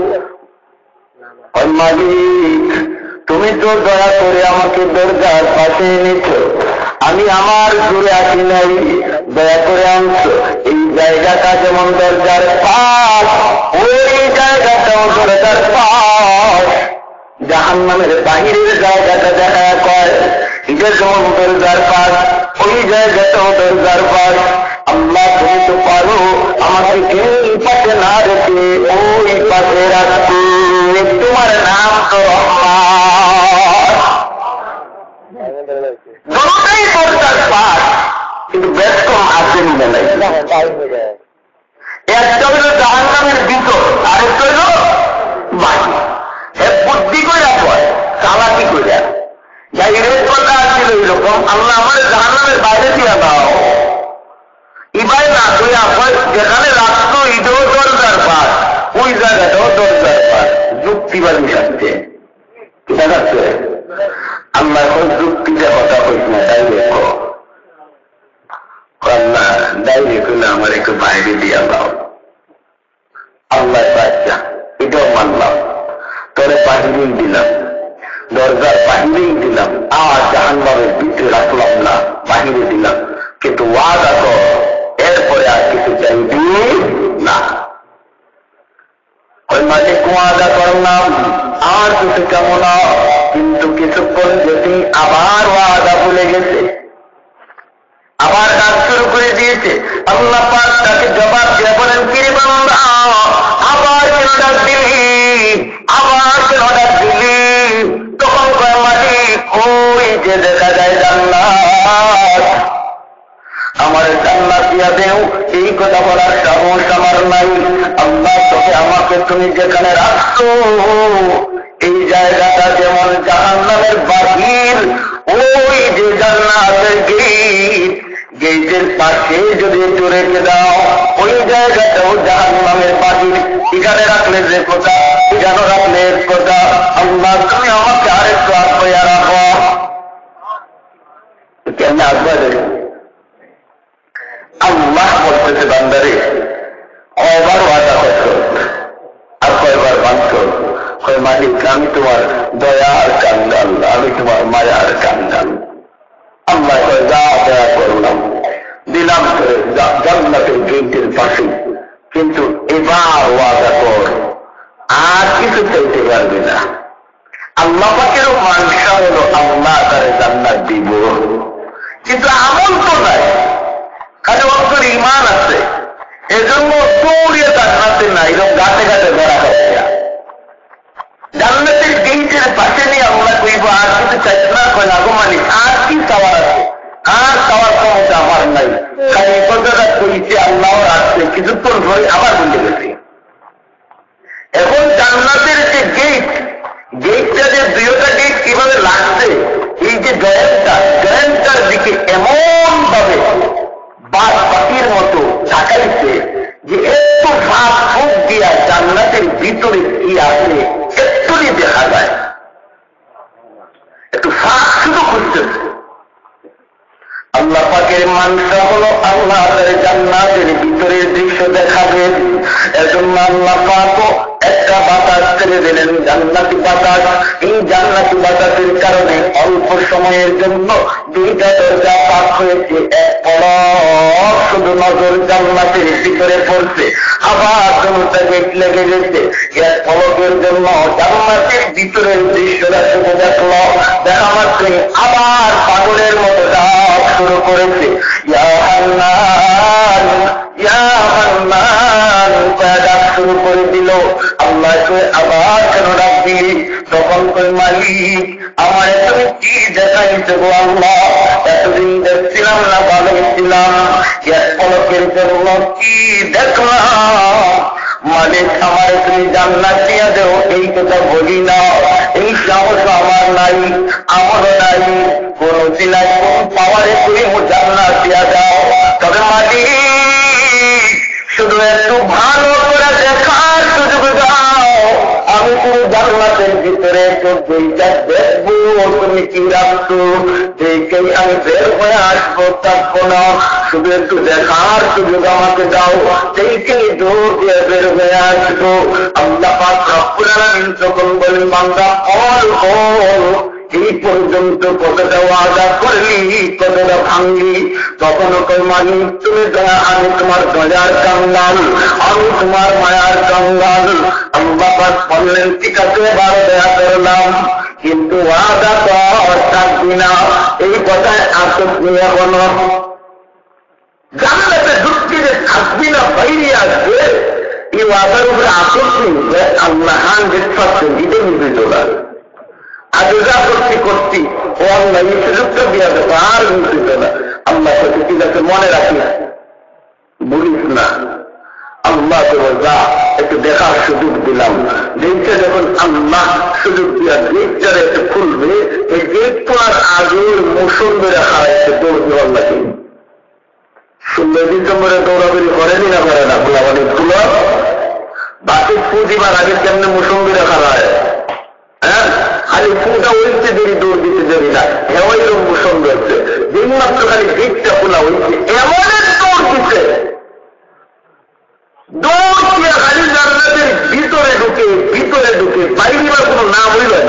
মালিক তুমি তো দয়া করে আমাকে দরজার পাশে এনেছ, আমি আমার ঘুরে আসি নাই, দয়া করে আনছো। এই জায়গাটা যেমন দরজার পাশ, ওই জায়গাটাও দরজার পাশ। জাহান্নামের বাহিরের জায়গাটা দেখা কয়, এটা যেমন দরজার পাশ, ওই জায়গাটাও দরজার পাশ। আল্লাহ তুমি তো পারো আমাকে এই পাশে না রেখে ওই পাশে রাখতে। তোমার নাম তো রহমান। দুটোই দরজার পাশ, কিন্তু ব্যস্তম আসেন নাই। একটা হইল জাহান্নামের ভিতর, আরেকটা হইল বাহির। এক বুদ্ধি কইরা পয়, চালাকি কইরা ডাইরেক্ট কথা আসছিল এরকম, আল্লাহ আমার জাহান্নামের বাইরে দিয়া দাও। ইবাই না তুই আপনার যেখানে রাখতো এটাও দরজার পাশ, ওই জায়গাটাও দরজার পাশ। যুক্তিবাদী সাথে দেখাচ্ছে আল্লাহ এখন যুক্তিটা কথা কইস না, তাই দেখো আল্লাহ ডাইরেক্ট হলে আমার একটু বাইরে দিয়া দাও। আল্লাহ বাচ্চা এটাও মানলাম, তোরে বাহিরেই দিলাম, দরজার বাহিরেই দিলাম, আর জাহান্নামের ভিতরে রাখলাম না, বাহিরে দিলাম। কিন্তু ওয়াদা কর এরপরে আর কিছু চাইবি না। ওই মালিক ওয়াদা করলাম আর কিছু চাবো না। কিন্তু কিছুক্ষণ যেতে আবার ওয়াদা ভুলে গেছে, আবার কাজ শুরু করে দিয়েছে। আল্লাহ পাক তাকে জবাব দিয়ে বলেন, কিরে বান্দা আবার কেন ডাক দিলি, আবার কেন ডাক দিলি? তখন কয় মালিক, ওই যে দেখা যায় জান্নাত, আমার জান্নাত দিয়া দেও। এই কথা বলার সাহস আমার নাই। আল্লাহ তোকে আমাকে তুমি যেখানে রাখছো এই জায়গাটা যেমন জাহান্নামের বাহির, ওই যে জান্নাতের গেট, গেটের পাশে যদি একটু রেখে দাও, ওই জায়গাটাও জাহান্নামের বাহির। এখানে রাখলে যে কথা, এখানে রাখলে এক কথা। আল্লাহ তুমি আমাকে আরেকটু আগ্রহ রাখো। কেন আগ্রহ? আল্লাহ বলতেছে বান্দারে, কয়বার ওয়াদা করছো আর কয়বার বাঁধছো? কয় মালিক আমি তোমার দয়ার কান্দাল, আমি তোমার মায়ার কান্দাল। আল্লাহ কয় যা দয়া করলাম, দিলাম করে জান্নাতের গেটের পাশে, কিন্তু এবার ওয়াদা কর আর কিছু চাইতে পারবে না। আল্লাহ পাকেরও মানসা হলো আল্লাহ তারে জান্নাত দিব, কিন্তু আমল তো নাই, খালি অন্তর ইমান আছে। এজন্য দৌড়িয়ে জান্নাতে না, এরকম গাছে গাছে কি চাওয়ার আছে, আর চাওয়ার ক্ষমতা আমার নাই, খালি কথাটা কইছে আল্লাহর আসছে, কিছুক্ষণ ধরে আবার বলে গেছে। এখন জান্নাতের যে গেট, গেটটা যে দুইটা গেট কিভাবে লাগছে, এই যে জয়েন্টটা, জয়েন্টটার দিকে এমন ভাবে বাদ পাখির মতো তাকাইছে যে একটু ভাব ফুক দিয়া জান্নাতের ভিতরে কি আছে একটুই দেখা যায়, একটু ফাঁক শুধু খুঁজতেছে। আল্লাহ পাকের মানসা হলো আল্লাহ জান্নাতের ভিতরের দৃশ্য দেখাবেন। এজন্য আল্লাহ পাক একটা বাতাস ছেড়ে দিলেন, জান্নাতি বাতাস। এই জান্নাতি বাতাসের কারণে অল্প সময়ের জন্য দুইটা দরজা পাক হয়েছে। এক পলক শুধু নজর জান্নাতের ভিতরে পড়ছে, আবার দুটা গেট লেগে গেছে। এক পলকের জন্য জান্নাতের ভিতরের দৃশ্যটা শুধু দেখলো, দেখা মাত্রই আবার পাগলের মতো ডাক শুরু করেছে, ইয়া হান্নান ইয়া হান্নান ডাক শুরু করে দিল। আল্লাহকে আবার কেন ডাকবি? তখন কই মালিক আমার তুমি কি দেখাইছে গো আল্লাহ, এতদিন দেখছিলাম না ভালোই ছিলাম, এক পলকের জন্য কি দেখলাম। মালিক আমার তুমি জান্নাত দিয়া দেও, এই কথা বলি না, এই সাহস আমার নাই, আমারও নাই, কোন চিনাই কোন পাওয়ারে তুমি জান্নাত দিয়া দাও। তবে মালিক শুধু একটু ভালো করে দেখার সুযোগ দাও, আমি তুমি জান্নাতের ভিতরে তো দুইটা দেখবো তুমি কি রাখছো, দেখেই আমি বের হয়ে আসবো, থাকবো না, শুধু একটু দেখার সুযোগ আমাকে দাও, দেখেই দৌড় দিয়ে বের হয়ে আসবো। আল্লাহ পাক রব্বুল আলামিন তখন বলেন, বান্দা বল বল এই পর্যন্ত কতটা ওয়াদা করলি, কতটা ভাঙলি? তখন কই মালিক তুমি দয়া, আমি তোমার দয়ার কাঙ্গাল, আমি তোমার মায়ার কাঙ্গাল। আল্লাহ পাক বললেন, ঠিক আছে এবার দয়া করলাম, কিন্তু ওয়াদা তো থাকবি না। এই কথায় আসত নিয়ে বলো, জান্নাতে ঢুকতে যে থাকবি না বাইরে আসবে, এই ওয়াদার উপরে আসত নিয়ে আল্লাহ হান্ড্রেড পার্সেন্ট দিতে নিবে চলার। আগে যা করছি করছি ও আল্লাহ এই সুযোগটা দিয়া দেবো, আর বুঝতে না। আল্লাহ সাথে ঠিক আছে মনে রাখিস, বলিস না। আল্লাহ দেবো যা একটু দেখার সুযোগ দিলাম। গেটটা যখন আল্লাহ সুযোগ দিয়া গেটটারে একটু খুলবে, এই গেট পড়ার আগের মৌসুমে রাখা হয়েছে দৌড় দিয়ে আল্লাহকে। ষোলো ডিসেম্বরে দৌড়াদৌড়ি করেনি না করে না খোলা অনেক গুলো বাকি পুঁজিবার আগে কেমনে মৌসুমে রাখা হয়, হ্যাঁ খালি ফুটা হয়েছে দেরি, দৌড় দিতে দেরি না, এমন মৌসুম রয়েছে। দিন মাত্র খালি গেটটা খোলা হয়েছে, এমন দৌড় দিচ্ছে, দৌড় দিয়ে খালি জান্নাতের ভিতরে ঢুকে ভিতরে ঢুকে বাইরে বা কোনো নাম হইল না।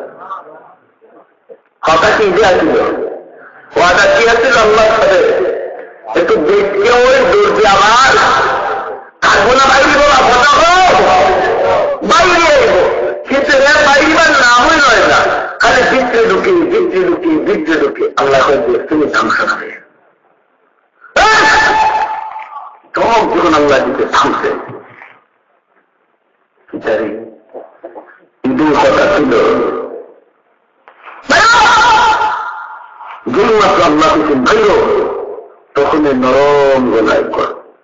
কথা কি যে আসিল, ওটা কি আসছিল আল্লাহর সাথে একটু দেখতে ওই দৌড় দিয়ে আবার থাকবো না বাইরে বলা কথা হোক বাইরে আইব, কিন্তু বাইরিবার নামই নয় না, খালি ভিতরে ঢুকি ভিতরে ঢুকি ভিতরে ঢুকি। আল্লাহ তুমি ধ্বংস হবে তখন যখন আল্লাহ দিতে থামছে। কিন্তু কথা ছিল যেই মাত্র আল্লাহ থেকে বাইর তখন নরম গলায় কর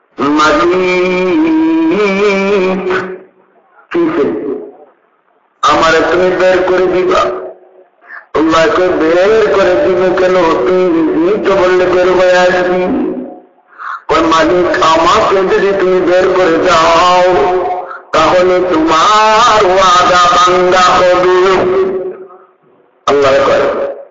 মালিক কিসে আমারে তুমি বের করে দিবা। তোমাকে বের করে দিব কেন? তুমি তো বললে বের হয়ে আসবি। ওই মালিক আমাকে যদি তুমি বের করে দাও তাহলে তোমার ওয়াদা ভাঙ্গা হবে। আল্লাহ করে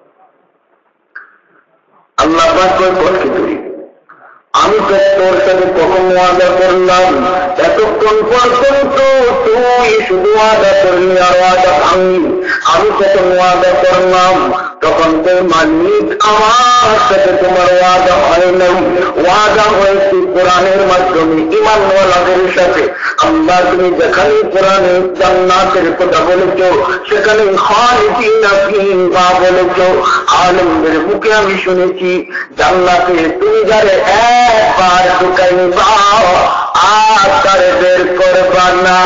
আল্লাহ কি তুই আমি তো তোর সাথে কখন ওয়াদা করলাম, এতক্ষণ পর্যন্ত তুই শুধু ওয়াদা করলি আর ওয়াদা ভাঙলি। আমি কখন ওয়াদা করলাম তখন তোর মালিক আমার সাথে তোমার ওয়াদা হয় নাই, ওয়াদা হয়েছে কোরআনের মাধ্যমে ঈমানওয়ালাদের সাথে। আল্লাহ তুমি যেখানে কোরআনে জান্নাতের কথা বলেছ সেখানে খালিদিনা ফিহা বলেছ। আলেমদের মুখে আমি শুনেছি জান্নাতে তুমি যারে একবার ঢুকাইবা আর তারে বের করবা না।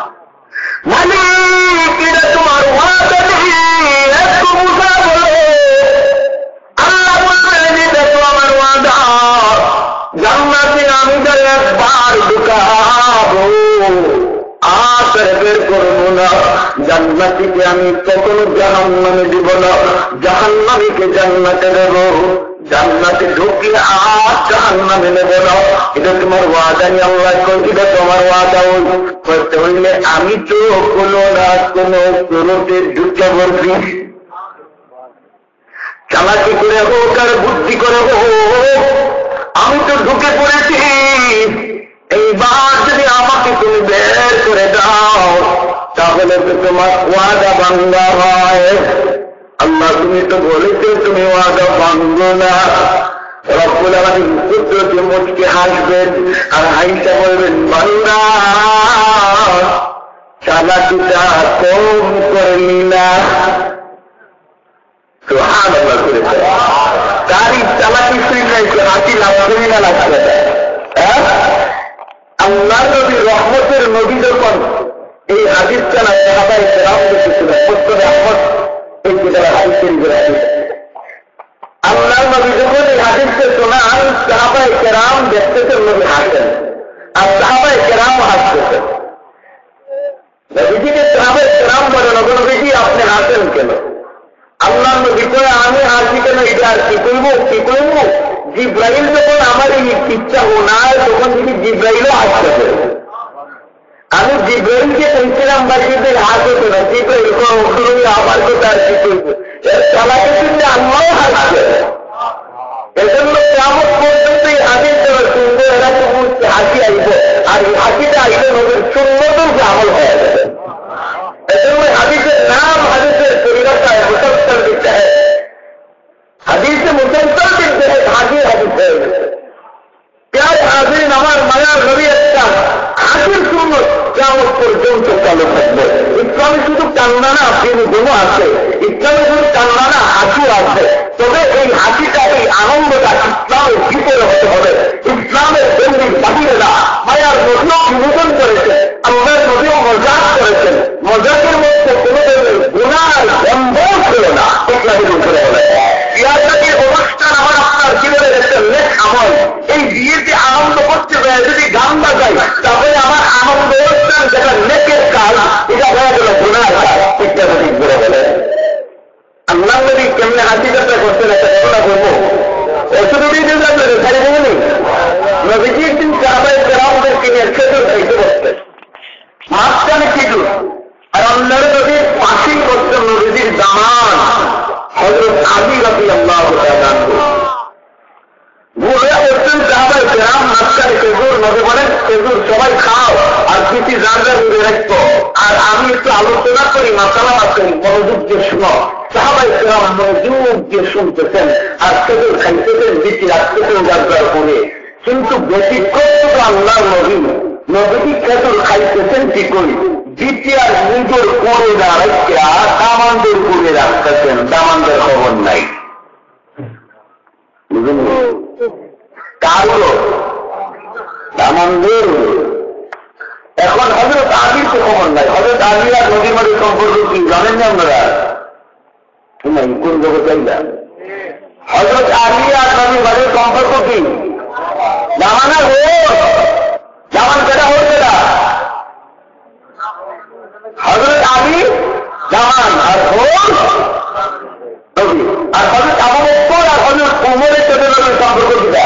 মালিক এটা তোমার ওয়াদা নেই, একটু বুঝা বলো আর বের করবো না, জান্নাতীকে আমি কখনো জাহান্নামে দিব না, জাহান্নামীকে জান্নাতে দেব, জান্নাতে ঢুকলে আর জাহান্নামে নেব না। এটা তোমার ওয়াদা নিয়ে আল্লাহ কই, এটা তোমার ওয়াদা করতে হইলে আমি তো কোনো না কোনো স্রোতে ঢুকে পড়ছি, চালাকি করে হোক আর বুদ্ধি করে হোক আমি তো ঢুকে পড়েছি। এইবার যদি আমাকে তুমি বের করে দাও তাহলে তো তোমার ওয়াদা ভাঙ্গা হয়। আল্লাহ তুমি তো বলেছো তুমি ওয়াদা ভাঙ্গো না। রব্বুল আলামিন পুত্রকে মুচকে হাসবেন আর হাইটা বলবেন, বান্দা চালাকিটা কম করলি না। সুবহানাল্লাহ করেছে তারই চালাকি শুনলে হাসি লাগবে না লাগবে না। আল্লাহ নবী রহমতের নবী যখন এই হাদিসটা না সাহাবায়ে কেরাম দেখেছিলেন, প্রত্যেক রহমত এই কিতাবে হাদিসের হাদিস, আল্লাহ নবী যখন এই হাদিসটা শোনান সাহাবায়ে কেরাম দেখতেছেন নবী হাসেন আর সাহাবায়ে কেরাম হাসতেছেন। নবীজিকে সাহাবায়ে কেরাম বলে, নবী আপনি হাসেন কেন? আল্লাহ নবী কয়ে আমি হাসি কেন, এটা আর কি করবো কি করবো? জিব্রাইল যখন আমার এই ইচ্ছা হোনায় তখন তিনি জিব্রাইলও হাসতে, আমি জিব্রাইলকে বলছিলাম বাড়িতে হাসে কেন, জিব্রাইল আমার কথা আর কি করবো? চালাকি শুনলে আল্লাহও হাসছে। এজন্য কেমন পর্যন্ত এই হাসির যারা শুনবো এরা তো বুঝতে হাসি আইব, আর এই হাসিটা আইলে নবীর সুন্নতের যে আমল হয়ে যাবে। এজন্য হাদিসের নাম হাদিসের পরিভাষায় মুসলসল দিতে হয়, হাদিসে মুসলসল দিতে হয়, হাজির হাদিস হয়ে গেছে। প্রায় হাজির আমার মায়ার নবী একটা হাসির সুন্নত কেমন পর্যন্ত চালু থাকবে। ইসলামে শুধু কান্না না তিনি গুণও আছে, ইসলামে শুধু কান্না না হাসিও আছে। তবে এই হাসিটা এই আনন্দটা ইসলামের ভিতরে হতে হবে, ইসলামের বন্দির বাহিরে না। মায়ার নবীও বিনোদন করেছে, আল্লাহ নবীও মজাক করেছেন, মজাকের মধ্যে কোনো ধরনের গুনার গন্ধও ছিল না। ইসলামের উপরে বলে বিয়ার অনুষ্ঠান আমার আপনার জীবনের একটা লেখ আমল। এই বিয়েতে আনন্দ করতে যায় যদি গান বাজাই তাহলে আমার আনন্দ অনুষ্ঠান যেটা লেখের কাজ এটা হয়ে গেল গুনার কাজ। ইত্যাদি করে বলে আল্লাহ নবী কেমনে হাসি যাত্রা করছেন একটা ঘটনা করবো। অসুবিধা দিয়ে আপনাদের ছাড়ি দেবেনি নবীজি একদিন সাহাবায়ে কেরামদেরকে নিয়ে খেজুর খাইতে বসতেন, মাঝখানে খেজুর আর আল্লাহর নবীর পাশেই বসতেন নবীজির দামান হযরত আলী রাদিয়াল্লাহু তাআলা আনহু। ঘুরে বসতেন সাহাবায়ে কেরাম, মাঝখানে খেজুর, নবী বলেন খেজুর সবাই খাও আর কিছু জায়গা ঘুরে রাখতো, আর আমি একটু আলোচনা করি, মাসালা করি, মনোযোগ দিয়ে শুনো। সাহাবায়ে কেরাম মনোযোগ দিয়ে শুনতেছেন আর খেজুর খাইতেছেন, বেশি রাখতেছেন যার করে। কিন্তু ব্যতিক্রম শুধু আল্লাহ নবী, নবী খেজুর খাইতেছেন ঠিকই, দ্বিতীয় নিজের করে না রেখে দামানদের করে রাখতেছেন, দামানদের খবর নাই। বুঝলেন কারো দামানদের এখন হযরত আলীর তো খবর নাই। হযরত আলী আর নবীর মধ্যে সম্পর্ক কি জানেন না আপনারা? কোন জগৎ চাইলা হযরত আলী আর নবীর মধ্যে সম্পর্ক কি? জামানা হোক, জামান কেটা হচ্ছে না। হযরত আলী জামান আর হোক নবী, আর হযরত আবু বকর আর হযরত উমরের সাথে নবীর সম্পর্ক কিটা?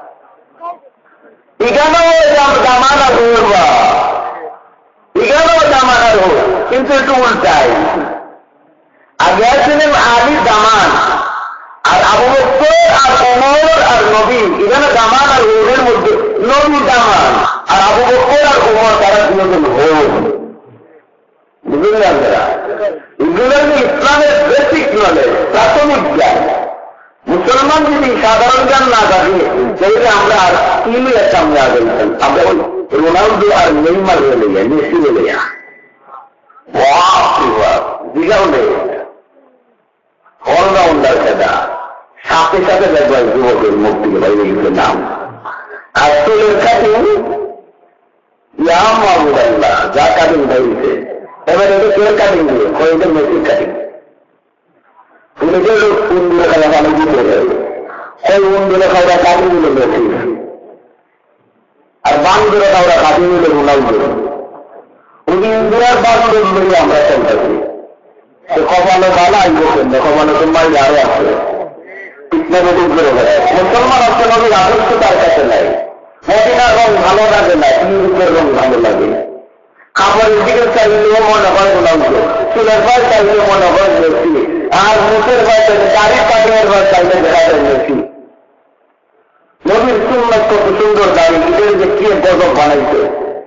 এখানেও জামান আর হোক, এখানেও জামান আর হোক, কিন্তু একটু উল্টাই। আগে ছিলেন আলী জামান আর আবু বকর আর উমর আর নবী, এখানে জামান আর উমরের মধ্যে নবী জামান আর আবু বকর আর উমর তারা দুজন হোক। বুঝলেন আপনারা? এগুলো ইসলামের বেসিক নলেজ, প্রাথমিক জ্ঞান। মুসলমান যদি সাধারণ জ্ঞান না থাকে তাহলে আমরা আর তিনই একটা আমরা আগে আমরা ওই রোনাল্ডো আর নেইমার হয়ে যাই, মেসি হয়ে যাই, দিঘাও নেই অলরাউন্ডার সেটা। সাথে সাথে দেখবার যুবকের মুখ থেকে বাইরে গেছে নাম আর চুলের কাটিং ইয়ামাবুল্লাহ যা কাটিং বাইরেছে। এবার এটা চুলের কাটিং দিয়ে এটা মেসির কাটিং। নিজের লোক কোন দিলে খেলা ভালো দিতে ওই কোন দিলে খাওয়া কাটিং দিল মেসি। আর বাংলা করে ওরা কাটিয়ে নিলে গুণাই করে উনি ইন্দিরার বান্ধব মিলে আমরা চলতেছি কমানো ভালো আইবেন না কমানো তোমার আরো আছে ইসলামের করে বেড়ায় মুসলমান হচ্ছে নবীর আদর্শ তার কাছে নাই মদিনার রং ভালো লাগে না ইউরোপের রং ভালো লাগে কাপড়ের দিকে চাইলেও মনে হয় গুণাঙ্গ চুলের ভাই চাইলেও মনে হয় বেশি আর মুখের ভাই চাইলে গাড়ির কাটিনের ভাই চাইলে দেখা যায় বেশি নবীর সুন্নাত কত সুন্দর দাঁড়িয়ে নিজের যে কি গজব বানাইছে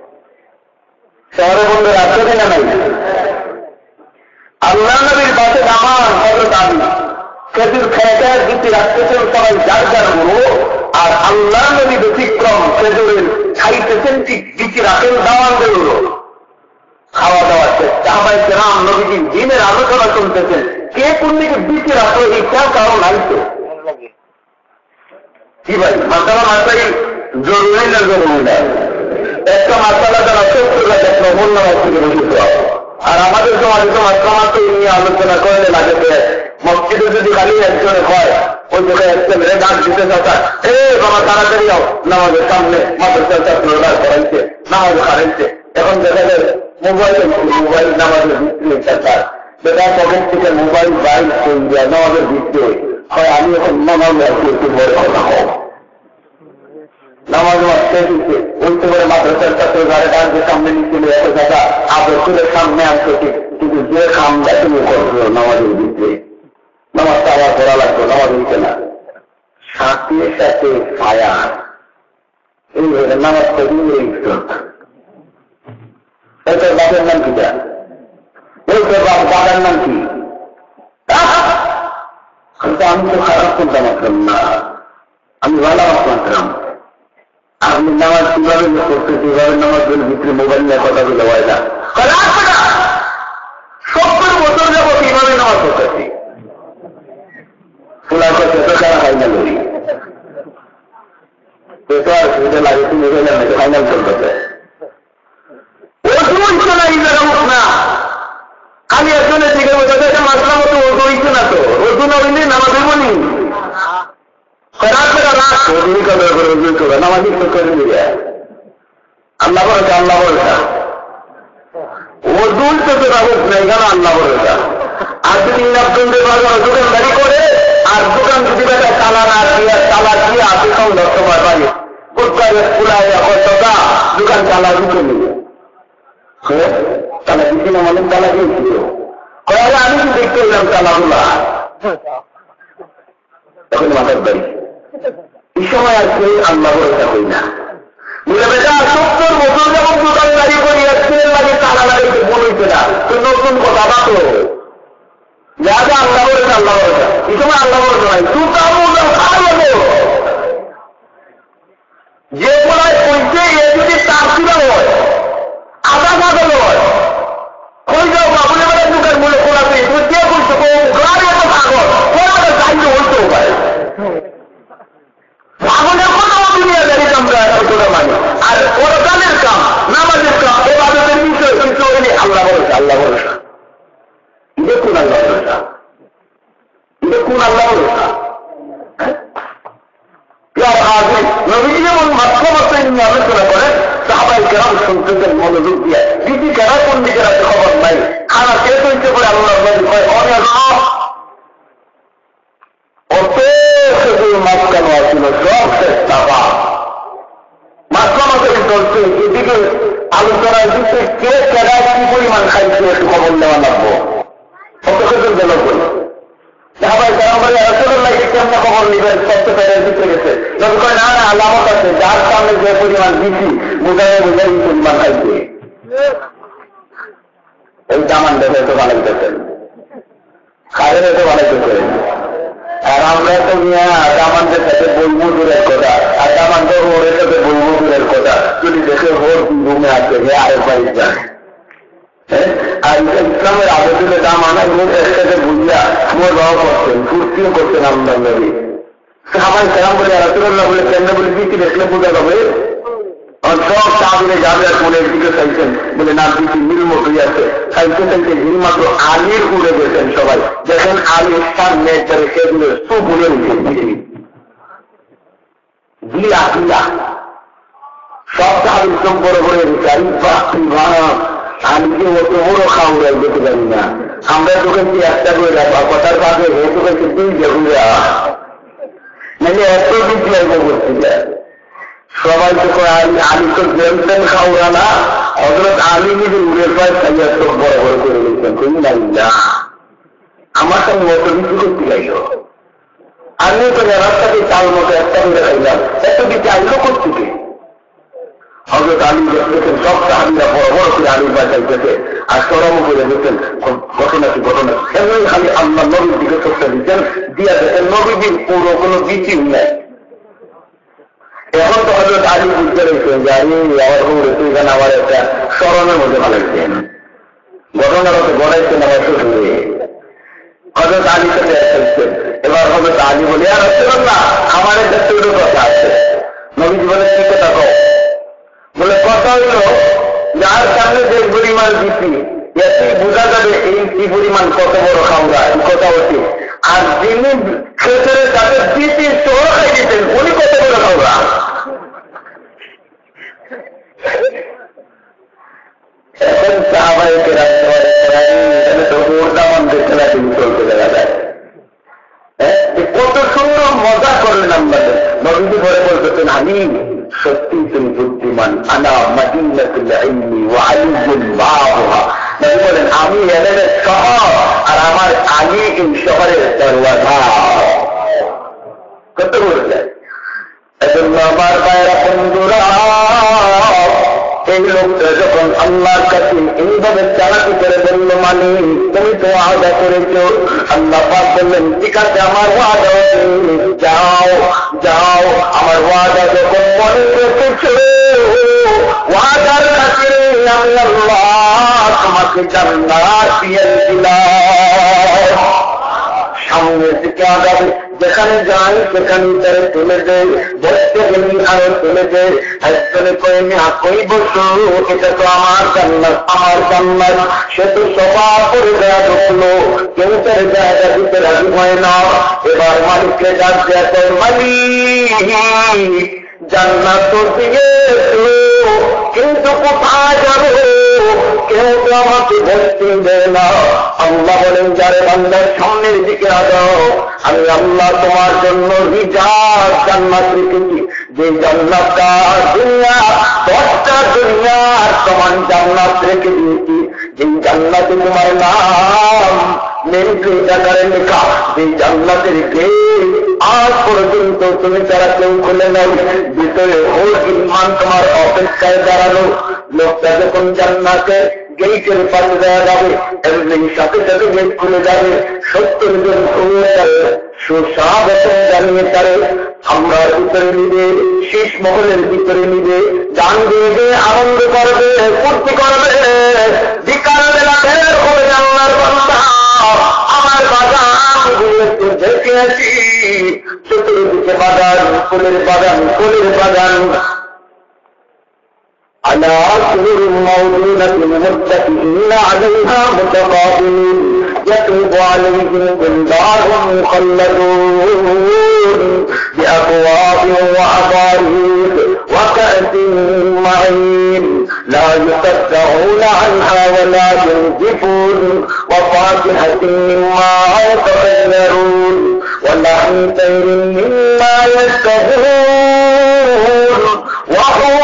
শহরে বন্ধুর আসছে না নাই আল্লাহ নবীর পাশে নামান হযরত আলী খেজুর খেয়ে দিতে রাখতেছেন সবাই যার যার গুরু আর আল্লাহ নবী ব্যতিক্রম খেজুরের খাইতেছেন ঠিক দিতে রাখেন দাওয়ান দেল খাওয়া দাওয়া সাহাবায়ে কেরাম নবীজির দ্বীনের আলোচনা শুনতেছেন কে কোন দিকে দিতে রাখলো এই কেউ কারণ নাইতো কি ভাই মাসালা মাসাই জরুরি না জরুরি না একটা মাসালা যারা সত্তর লাখ একটা অন্য থেকে বসিত আর আমাদের সমাজে তো মাত্র মাত্র নিয়ে আলোচনা করলে লাগে মসজিদে যদি খালি একজনে হয় ওই জায়গায় একজনে ডাক দিতে চাচা এ বাবা তাড়াতাড়ি যাও নামাজের সামনে মাদ্রাসা ছাত্ররা করাইছে নামাজ হারাইছে এখন দেখা যায় মোবাইল মোবাইল নামাজের ভিত্তি চাচা বেটা পকেট থেকে মোবাইল বাইক চলে নামাজের ভিত্তি হয় আমি এখন নামাজ আসছি একটু বড় কথা হোক নামাজ শেষ হচ্ছে বলতে পারে মাদ্রাসার ছাত্র ঘরে ডাকবে সামনে নিচ্ছিল এত টাকা আপনার স্কুলের সামনে আসছে ঠিক কিন্তু যে কামটা তুমি করছো নামাজের ভিত্তি নামাজটা আবার পড়া লাগতো নামাজ নিতে না সাথে সাথে ফায়ার এই নামাজটা দিয়ে তোর বাপের নাম কি দেন ওই তোর বাবার নাম কি আমি তো খারাপ করতাম আসলাম না আমি ভালো আসলাম আপনি নামাজ কিভাবে করতে কিভাবে নামাজের ভিতরে মোবাইল নিয়ে কথা বলে হয় না সত্তর বছর যাব কিভাবে নামাজ করতেছি খোলা করতে তো তারা ফাইনাল করি তো আর সুবিধা লাগে তুমি ফাইনাল করতে ওষু হইছে না এই জায়গা উঠ না খালি একজনে দিকে বোঝাতে মাসলাম মতো ওষু হইছে না তো ওষু না হইলে নামাজ হইব নি আল্লাহ ভরসা আল্লাহ ভরসা ওজুল তো তো রাখুক না এখানে আল্লাহ ভরসা আর যদি ইনাবদুলের বাজার দোকানদারি করে আর দোকান যদি বেটা চালা না দিয়ে চালা দিয়ে আসে সব দশ সময় বাড়ি কোথায় পুরায় কতটা দোকান চালা দিতে নিয়ে তালা দিচ্ছি না মানে চালা দিয়েছিল কয়ালে আমি কি দেখতে এলাম চালাগুলা তখন মাথার বাড়ি এই সময় আর কেউ আল্লাহ ভরসা হই না বলে বেটা সত্তর বছর যেমন দোকানদারি করি একদিনের লাগে চালা লাগাইতে বলেছে না তো নতুন কথা বাতো যা যা আল্লাহ ভরসা আল্লাহ ভরসা এই সময় আল্লাহ ভরসা নাই তুই তো খারাপ লাগো যে বলায় কইছে এ যদি তার ছিল হয় আধা পাগল হয় কই যাও বাবুলে বেলা দোকান বলে খোলাতে তুই কে বলছো গাড়ি এত পাগল কোথাও চাইতে হইতেও পারে পাগলের কোনো দুনিয়া জানি আমরা কতটা মানি আর পরকালের কাম নামাজের কাম এবাদতের বিষয় কিন্তু হইলে আল্লাহ ভরসা আল্লাহ ভরসা এটা কোন আল্লাহ ভরসা এটা কোন আল্লাহ ভরসা নবীজি যেমন মাত্র মাত্র নিয়ে আলোচনা করেন সাহাবায়ে কেরাম শুনতেছেন মনোযোগ দিয়ে দিদি কেনা কোন দিকে রাখতে খবর নাই খানা শেষ হইতে পারে আল্লাহ নবী কয় অনেক অত সেগুলো মাঝখানো আসছিল সব শেষ টাকা মাত্র মাত্র চলছে এদিকে আলোচনার দিকে কে কেনায় কি পরিমাণ খাইছে একটু খবর নেওয়া লাগবো অত সেদিন গেল বলে সাহাবায়ে কেরাম বলে রাসূলুল্লাহ কেমন খবর নিবেন সবচেয়ে পেরে দিতে গেছে নবী কয় না না আলামত আছে যার সামনে যে পরিমাণ দিচ্ছি বুঝাই বুঝাই পরিমাণ খাইছে এই দামান দেখে তো বানাইতেছেন খায়ের এতো বানাইতেছেন আর আমরা তো নিয়ে দামানদের সাথে বলবো দূরের কথা আর দামানদের ওরের সাথে বলবো দূরের কথা যদি দেখে ওর রুমে আছে হে আরেক বাড়ি যান আর ইসলামের আবেদনে দাম আনার মধ্যে একসাথে বুঝিয়া মোর বাবা করতেন ফুর্তিও করতেন আল্লাহ নবী সাহাবায়ে কেরাম বলে রাসূলুল্লাহ বলে কেমনে বলে দিচ্ছি দেখলে বোঝা যাবে সব সাহাবীরা যাবে আর মনের দিকে চাইছেন বলে না দিচ্ছি মিল মতোই আছে চাইতে চাইতে মাত্র আলীর উড়ে গেছেন সবাই দেখেন আলীর সামনে ধরে সেগুলো সব উড়ে উঠে পৃথিবী গিলা গিলা সব সাহাবীর চোখ বড় বড় চাই বাপি মা আলিকে অত বড় খাওয়াই যেতে পারি না। আমরা দোকানটি একটা করে রাখা কথার বাদে হয়ে দোকানটি দুই জরুরা মানে এত বেশি আইব করতে যায়। সবাই তো আলী আলী তো জেলতেন খাওয়া না, হজরত আলী নিজে উড়ে পায় খাইয়া চোখ বড় বড় করে দিচ্ছেন তুমি নাই না আমার সঙ্গে অত কিছু করতে গাইল। আমি তো রাস্তাকে চাল মতো একটা করে খাইলাম, এত কিছু আইলো করতে হজরত আলী দেখতেছেন সব সাহাবীরা বড় বড় করে আলীর বাঁচাইতেছে আর সরম করে দিচ্ছেন ঘটনা কি ঘটনা এমনি খালি আল্লাহ নবীর দিকে চোখটা দিচ্ছেন দিয়া দেখেন নবীজির পুরো কোনো বিচিং নেই। এখন তো হজরত আলী বুঝতে রয়েছেন যে আমি আমার হয়েছে এখানে আমার একটা স্মরণের মধ্যে বানাইছেন ঘটনাটা তো গড়াইছেন আমার শ্বশুরে। হজরত আলীর সাথে আসছেন, এবার হজরত আলী বলে আর হচ্ছে না আমার একটা ছোট কথা আছে। নবীজি বলে কি কথা কও? বলে কথা হইল যার সামনে যে পরিমাণ দিচ্ছি এতে বোঝা যাবে এই কি পরিমাণ কত বড় খাওয়া এই কথা হচ্ছে, আর যিনি খেতের তাদের দিতে সহ খাই দিতেন উনি কত বড় খাওয়া। এখন সাহাবাইকে রাখতে তো ওর দামান দেখতে না তিনি চলতে দেখা যায়। কত সুন্দর মজা করলেন আমাদের নবীজি ঘরে বলতেছেন আমি সত্যি তুমি বুদ্ধিমান আনা মাদিনাতুল ইলমি ওয়া আলিয়ুল বাবুহা। নবী বলেন আমি এলেনের শহর আর আমার আলী এই শহরের দরওয়াজা। কত বলে যায় এজন্য আমার ভাইরা বন্ধুরা এই লোকটা যখন আল্লাহর কাছে এইভাবে চালাকি করে বলল মানে তুমি তো ওয়াদা করেছ, আল্লাহ পাক বললেন ঠিক আছে আমার ওয়াদা যাও যাও আমার ওয়াদা যখন মনে রেখেছ ওয়াদার কাছে আমি আল্লাহ তোমাকে জান্নাত দিয়ে দিলাম। সামনের দিকে আগাবে যেখানে যাই সেখানে তারা তুলে দেয়, বসতে গেলি আরো তুলে দেয়, একজনে কয়েনি আকই বসো এটা তো আমার জান্নাত আমার জান্নাত। সে তো সবার করে দেয়া ঢুকলো, কেউ তার জায়গা দিতে রাজি হয় না। এবার মালিককে ডাক দেয়া কয় মালিক জান্নাত তো দিয়েছো কিন্তু কোথায় যাবো কেউ তো আমাকে বসতে দেয় না। আল্লাহ বলেন যারে বান্দার সামনের দিকে আগাও আমি আল্লাহ তোমার জন্য রিজার্ভ জান্নাত রেখেছি, যে জান্নাতটা দুনিয়া দশটা দুনিয়ার সমান জান্নাত রেখে দিয়েছি, যে জান্নাতে তোমার নাম মেরুকে জায়গায় লেখা, যে জান্নাতের গেট আজ পর্যন্ত তুমি তারা কেউ খুলে নাও, ভিতরে ওর ইমান তোমার অপেক্ষায় দাঁড়ানো। লোকটা যখন জান্নাতে গেটের পাশে দেওয়া যাবে এমনি সাথে সাথে গেট খুলে যাবে, সত্তর জন সুস্বাগতম জানিয়ে তারে আমরার ভিতরে নিবে, শীষ মহলের ভিতরে নিবে, গান দিয়ে আনন্দ করবে ফুর্তি করবে। বিকাল বেলা বের করে আল্লাহর বান্দা আমার বাগান গুলো একটু দেখে আছি, চতুর্দিকে বাগান ফুলের বাগান ফুলের বাগান على سرر موضونة متكئين عليها متقابلين يطوف عليهم ولدان مخلدون بأكواب وأباريق وكأس معين لا يصدعون عنها ولا ينزفون وفاكهة مما يتخيرون ولحم طير مما يشتهون وحور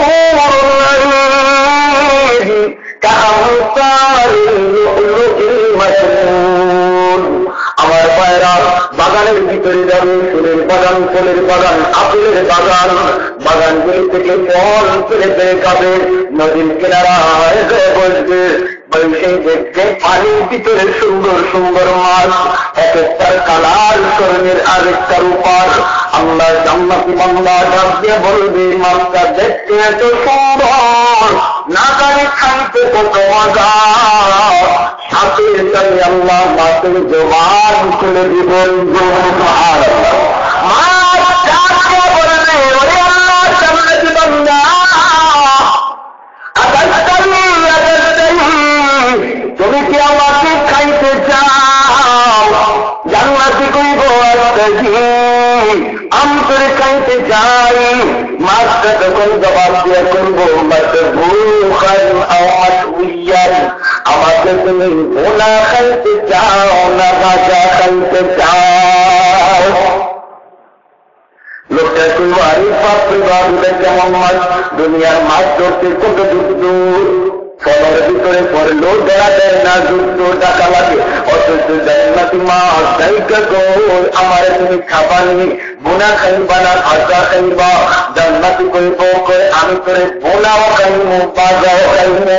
আমার পায়রা বাগানের ভিতরে যাবে, ফুলের বাগান ফুলের বাগান আপেলের বাগান, বাগানগুলি থেকে ফল ফেলে ফেলে খাবে, নদীর কিনারায় বসবে, বসে দেখবে পানির ভিতরে সুন্দর সুন্দর মাছ, এক একটার কালার স্বর্ণের আরেকটার উপর। আল্লাহ জান্নাতি বান্দা ডাক দিয়ে বলবে মাছটা দেখতে এত সুন্দর না জানি খাইতে কত মজা, সাথে সাথে আল্লাহ মাছের জবান খুলে দিবেন। মাছ ডাক দিয়ে বলবে ওরে আল্লাহ জান্নাতি বান্দা তুমি কি আমাকে খাইতে চাও? জান্নাতি কইব আমি করে খাইতে চাই। মাছটা তখন জবাব দিয়ে করবো মাতবুখান আও মাতউইয়ান, আমাকে তুমি ভুনা খাইতে চাও না ভাজা খাইতে চাও? লোকটা তুই বাড়ি বাপরে বাবুদের যেমন মাছ, দুনিয়ার মাছ ধরতে কত যুদ্ধ, সবার ভিতরে পড়লো দেয়া দেয় না, যুদ্ধ টাকা লাগে, অথচ জান্নাতি মাছ দায়িত্ব গোল আমার তুমি খাবানি, বোনা খাইবা না ভাজা খাইবা, জান্নাতি করে করে আমি করে বোনাও খাইমু ভাজাও খাইমু,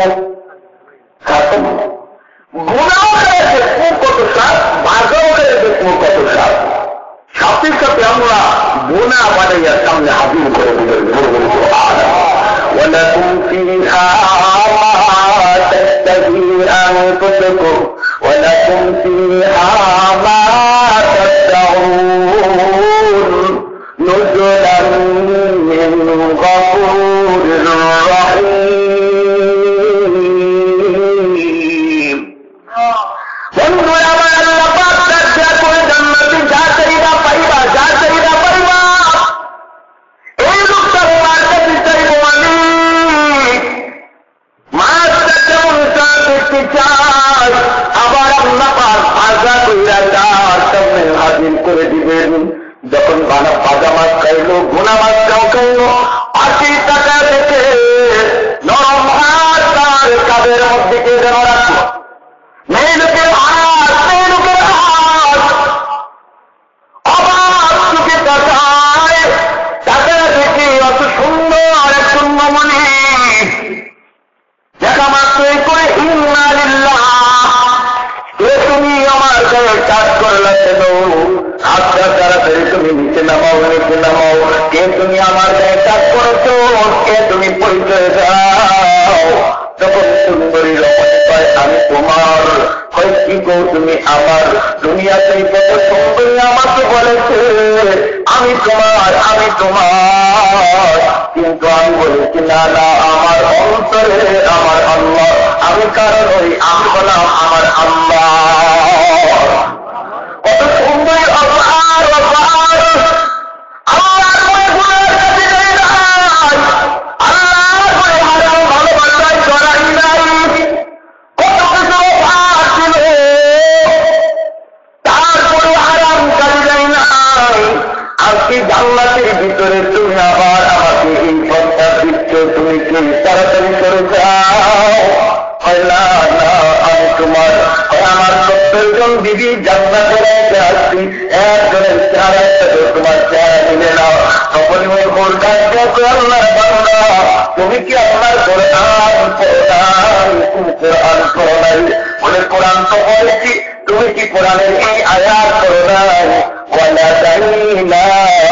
বোনাও খাই দেখবো কত সাপ, ভাজাও খাই দেখবো কত সাপ। সাথে সাথে আমরা বোনা বানাইয়া সামনে হাজির করে দিলেন। ولكم فيها ما تشتهي أنفسكم ولكم فيها ما تدعون نزلا من غفور رحيم। বন্ধুরা আমার আল্লাহ পাক তাআলা করে জান্নাতে যা চাইবা পাইবা, যা চাইবা পাইবা। এই লোকটা মার কাছে চাইবো আমি মাছটা কেমন চা দেখতে চাই, আবার আল্লাহ পাক ভাজা কইরা তার সামনে হাজির করে দিবেন। যখন বানা ভাজা মাছ খাইলো, ভুনা মাছটাও খাইলো, আশি টাকা দেখে নরম হাত তার কাদের মধ্যে কে যেন রাখলো, মেয়ে লোকের হাত, মেয়ে লোকের হাত অবাক চোখে তাকায়, টাকা দেখে অত সুন্দর এক সুন্দরমণি দেখা মাত্রই করে ইন্না লিল্লাহ, এ তুমি আমার গায়ে কাজ করলা কেন? হাতটা তাড়াতাড়ি তুমি নিচে নামাও, নিচে নামাও। কে তুমি আমার গায়ে কাজ করেছো? কে তুমি পরিচয় দাও? তখন সুন্দরী রমণী কয় আমি তোমার। কয় কি গো তুমি আমার? দুনিয়াতে কত সুন্দরী আমাকে বলেছে আমি তোমার, আমি তোমার, কিন্তু আমি বলেছি না না আমার অন্তরে আমার আল্লাহ, আমি কারণ ওই আমি বললাম আমার আল্লাহ। কত সুন্দরী অপার অপার আল্লাহর মনে গুণের কাছে যাই নাই, আল্লাহর মনে হারাম ভালোবাসায় করাই নাই, কত কিছু অপার ছিল তারপরে হারাম কাজে যাই নাই। আজকে জান্নাতের ভিতরে তুমি আবার আমাকে এই পথটা দিচ্ছ, তুমি কি তাড়াতাড়ি করে যাও? হয় না না আমি তোমার, আমার সত্তর জন দিদি জান্নাতে রেখে আসছি, একজনের চেহারা তোমার চেহারা দিলে না। তখন ওই গোলটা আল্লাহ বান্দা তুমি কি আপনার কোরআন কোরআন কোরআন করো নাই? বলে কোরআন তো বলেছি, তুমি কি কোরআনের এই আয়াত করো নাই? ওয়ালা দাইনা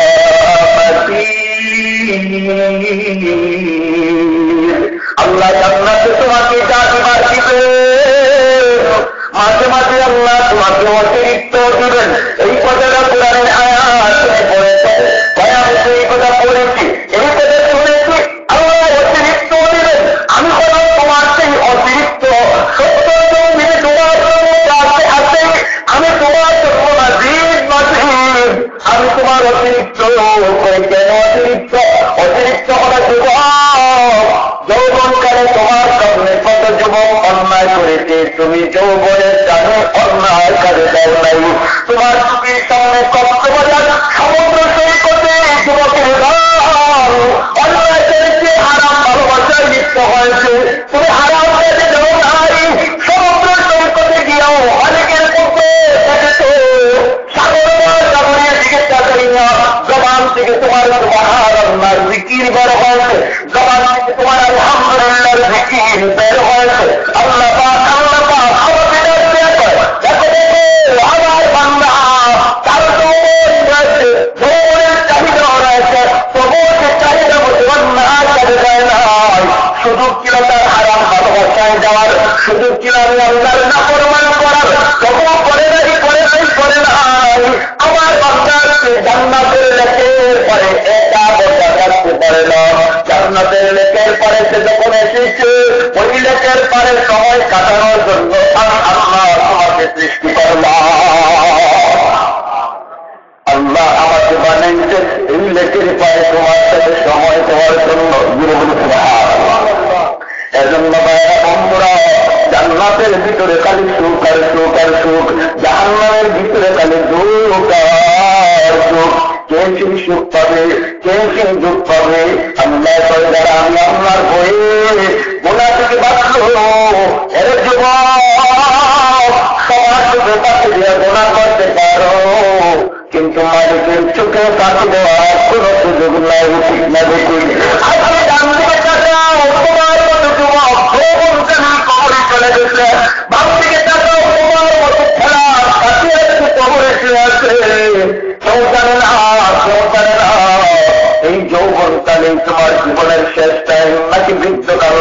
আল্লাহ জান্নাতে তোমাকে যা দিবার দিবে, মাঝে মাঝে আল্লাহ তোমাকে অতিরিক্ত দিবেন। এই কথাটা কোরআনের আয়াত তুমি পড়েছে, আমি তো এই কথা পড়েছি, এই কথা শুনেছি, আল্লাহ অতিরিক্ত দিবেন। আমি বললাম তোমার সেই অতিরিক্ত সত্তর জন মিলে তোমার কাছে আছে, আমি তোমার জন্য নাজির নাজির, আমি তোমার অতিরিক্ত। কেন অতিরিক্ত? অতিরিক্ত হলো যুবক, যৌবনকালে তোমার সামনে কত যুবক অন্যায় করেছে, তুমি যৌবনের জানো অন্যায় কাজে দাও নাই। তোমার চোখের সামনে কত বাজার সমুদ্র সৈকতে যুবকের গান অন্যায় করেছে, হারাম ভালোবাসায় লিপ্ত হয়েছে, তুমি হারাম কাজে দাও নাই। সমুদ্র সৈকতে গিয়েও অনেকের মধ্যে দেখেছো সাগর সাগরের দিকে তাকাই না, জবান থেকে তোমার সুবহানাল্লাহ জিকির বের হয়েছে, জবান থেকে তোমার আলহামদুলিল্লাহর জিকির বের হয়েছে। আল্লাহ পাক আল্লাহ পাক আমাকে ডাকতে কয়, দেখো দেখো আমার বান্দা, তার যৌবন রয়েছে, যৌবনের চাহিদা রয়েছে, তবুও সে চাহিদা মতো অন্যায় কাজে যায় নাই। সুযোগ ছিল তার হারাম ভালোবাসায় যাওয়ার, সুযোগ ছিল আমি আল্লাহর নাফরমান করার, তবুও করে নাই করে নাই করে নাই। আমার বান্দাকে জান্নাতের লেকের পরে একা বসা থাকতে পারে না, জান্নাতের লেকের পরে সে যখন এসেছে ওই লেকের পরে সময় কাটানোর জন্য আমি আল্লাহ তোমাকে সৃষ্টি করলাম। আল্লাহ আমাকে বানাইছেন এই লেকের পরে তোমার সাথে সময় দেওয়ার জন্য। সুখ আর সুখ আর সুখ, জাহান্নামের ভিতরে তাহলে দুঃখ আর সুখ। কে সেই সুখ পাবে, কে সেই দুঃখ পাবে? আল্লাহ করে যারা আমি আল্লাহর ভয়ে গোনা থেকে বাঁচলো, এর যুবক সবার চোখে পাশে দিয়ে গোনা করতে পারো, কিন্তু মালিকের চোখে পাশে দেওয়ার কোন সুযোগ নাই, ঠিক না দেখুন। আসলে ডান দিকে তাকাও, তোমার মতো যুবক ভ্রমণকারী কবরে চলে গেছে, বাম দিকে তাকাও, তোমার মতো খেলা কাছে একটু কবরে শুয়ে আছে। কেউ জানে না, কেউ জানে না এই যৌবনকালে তোমার জীবনের শেষ টাইম নাকি বৃদ্ধকাল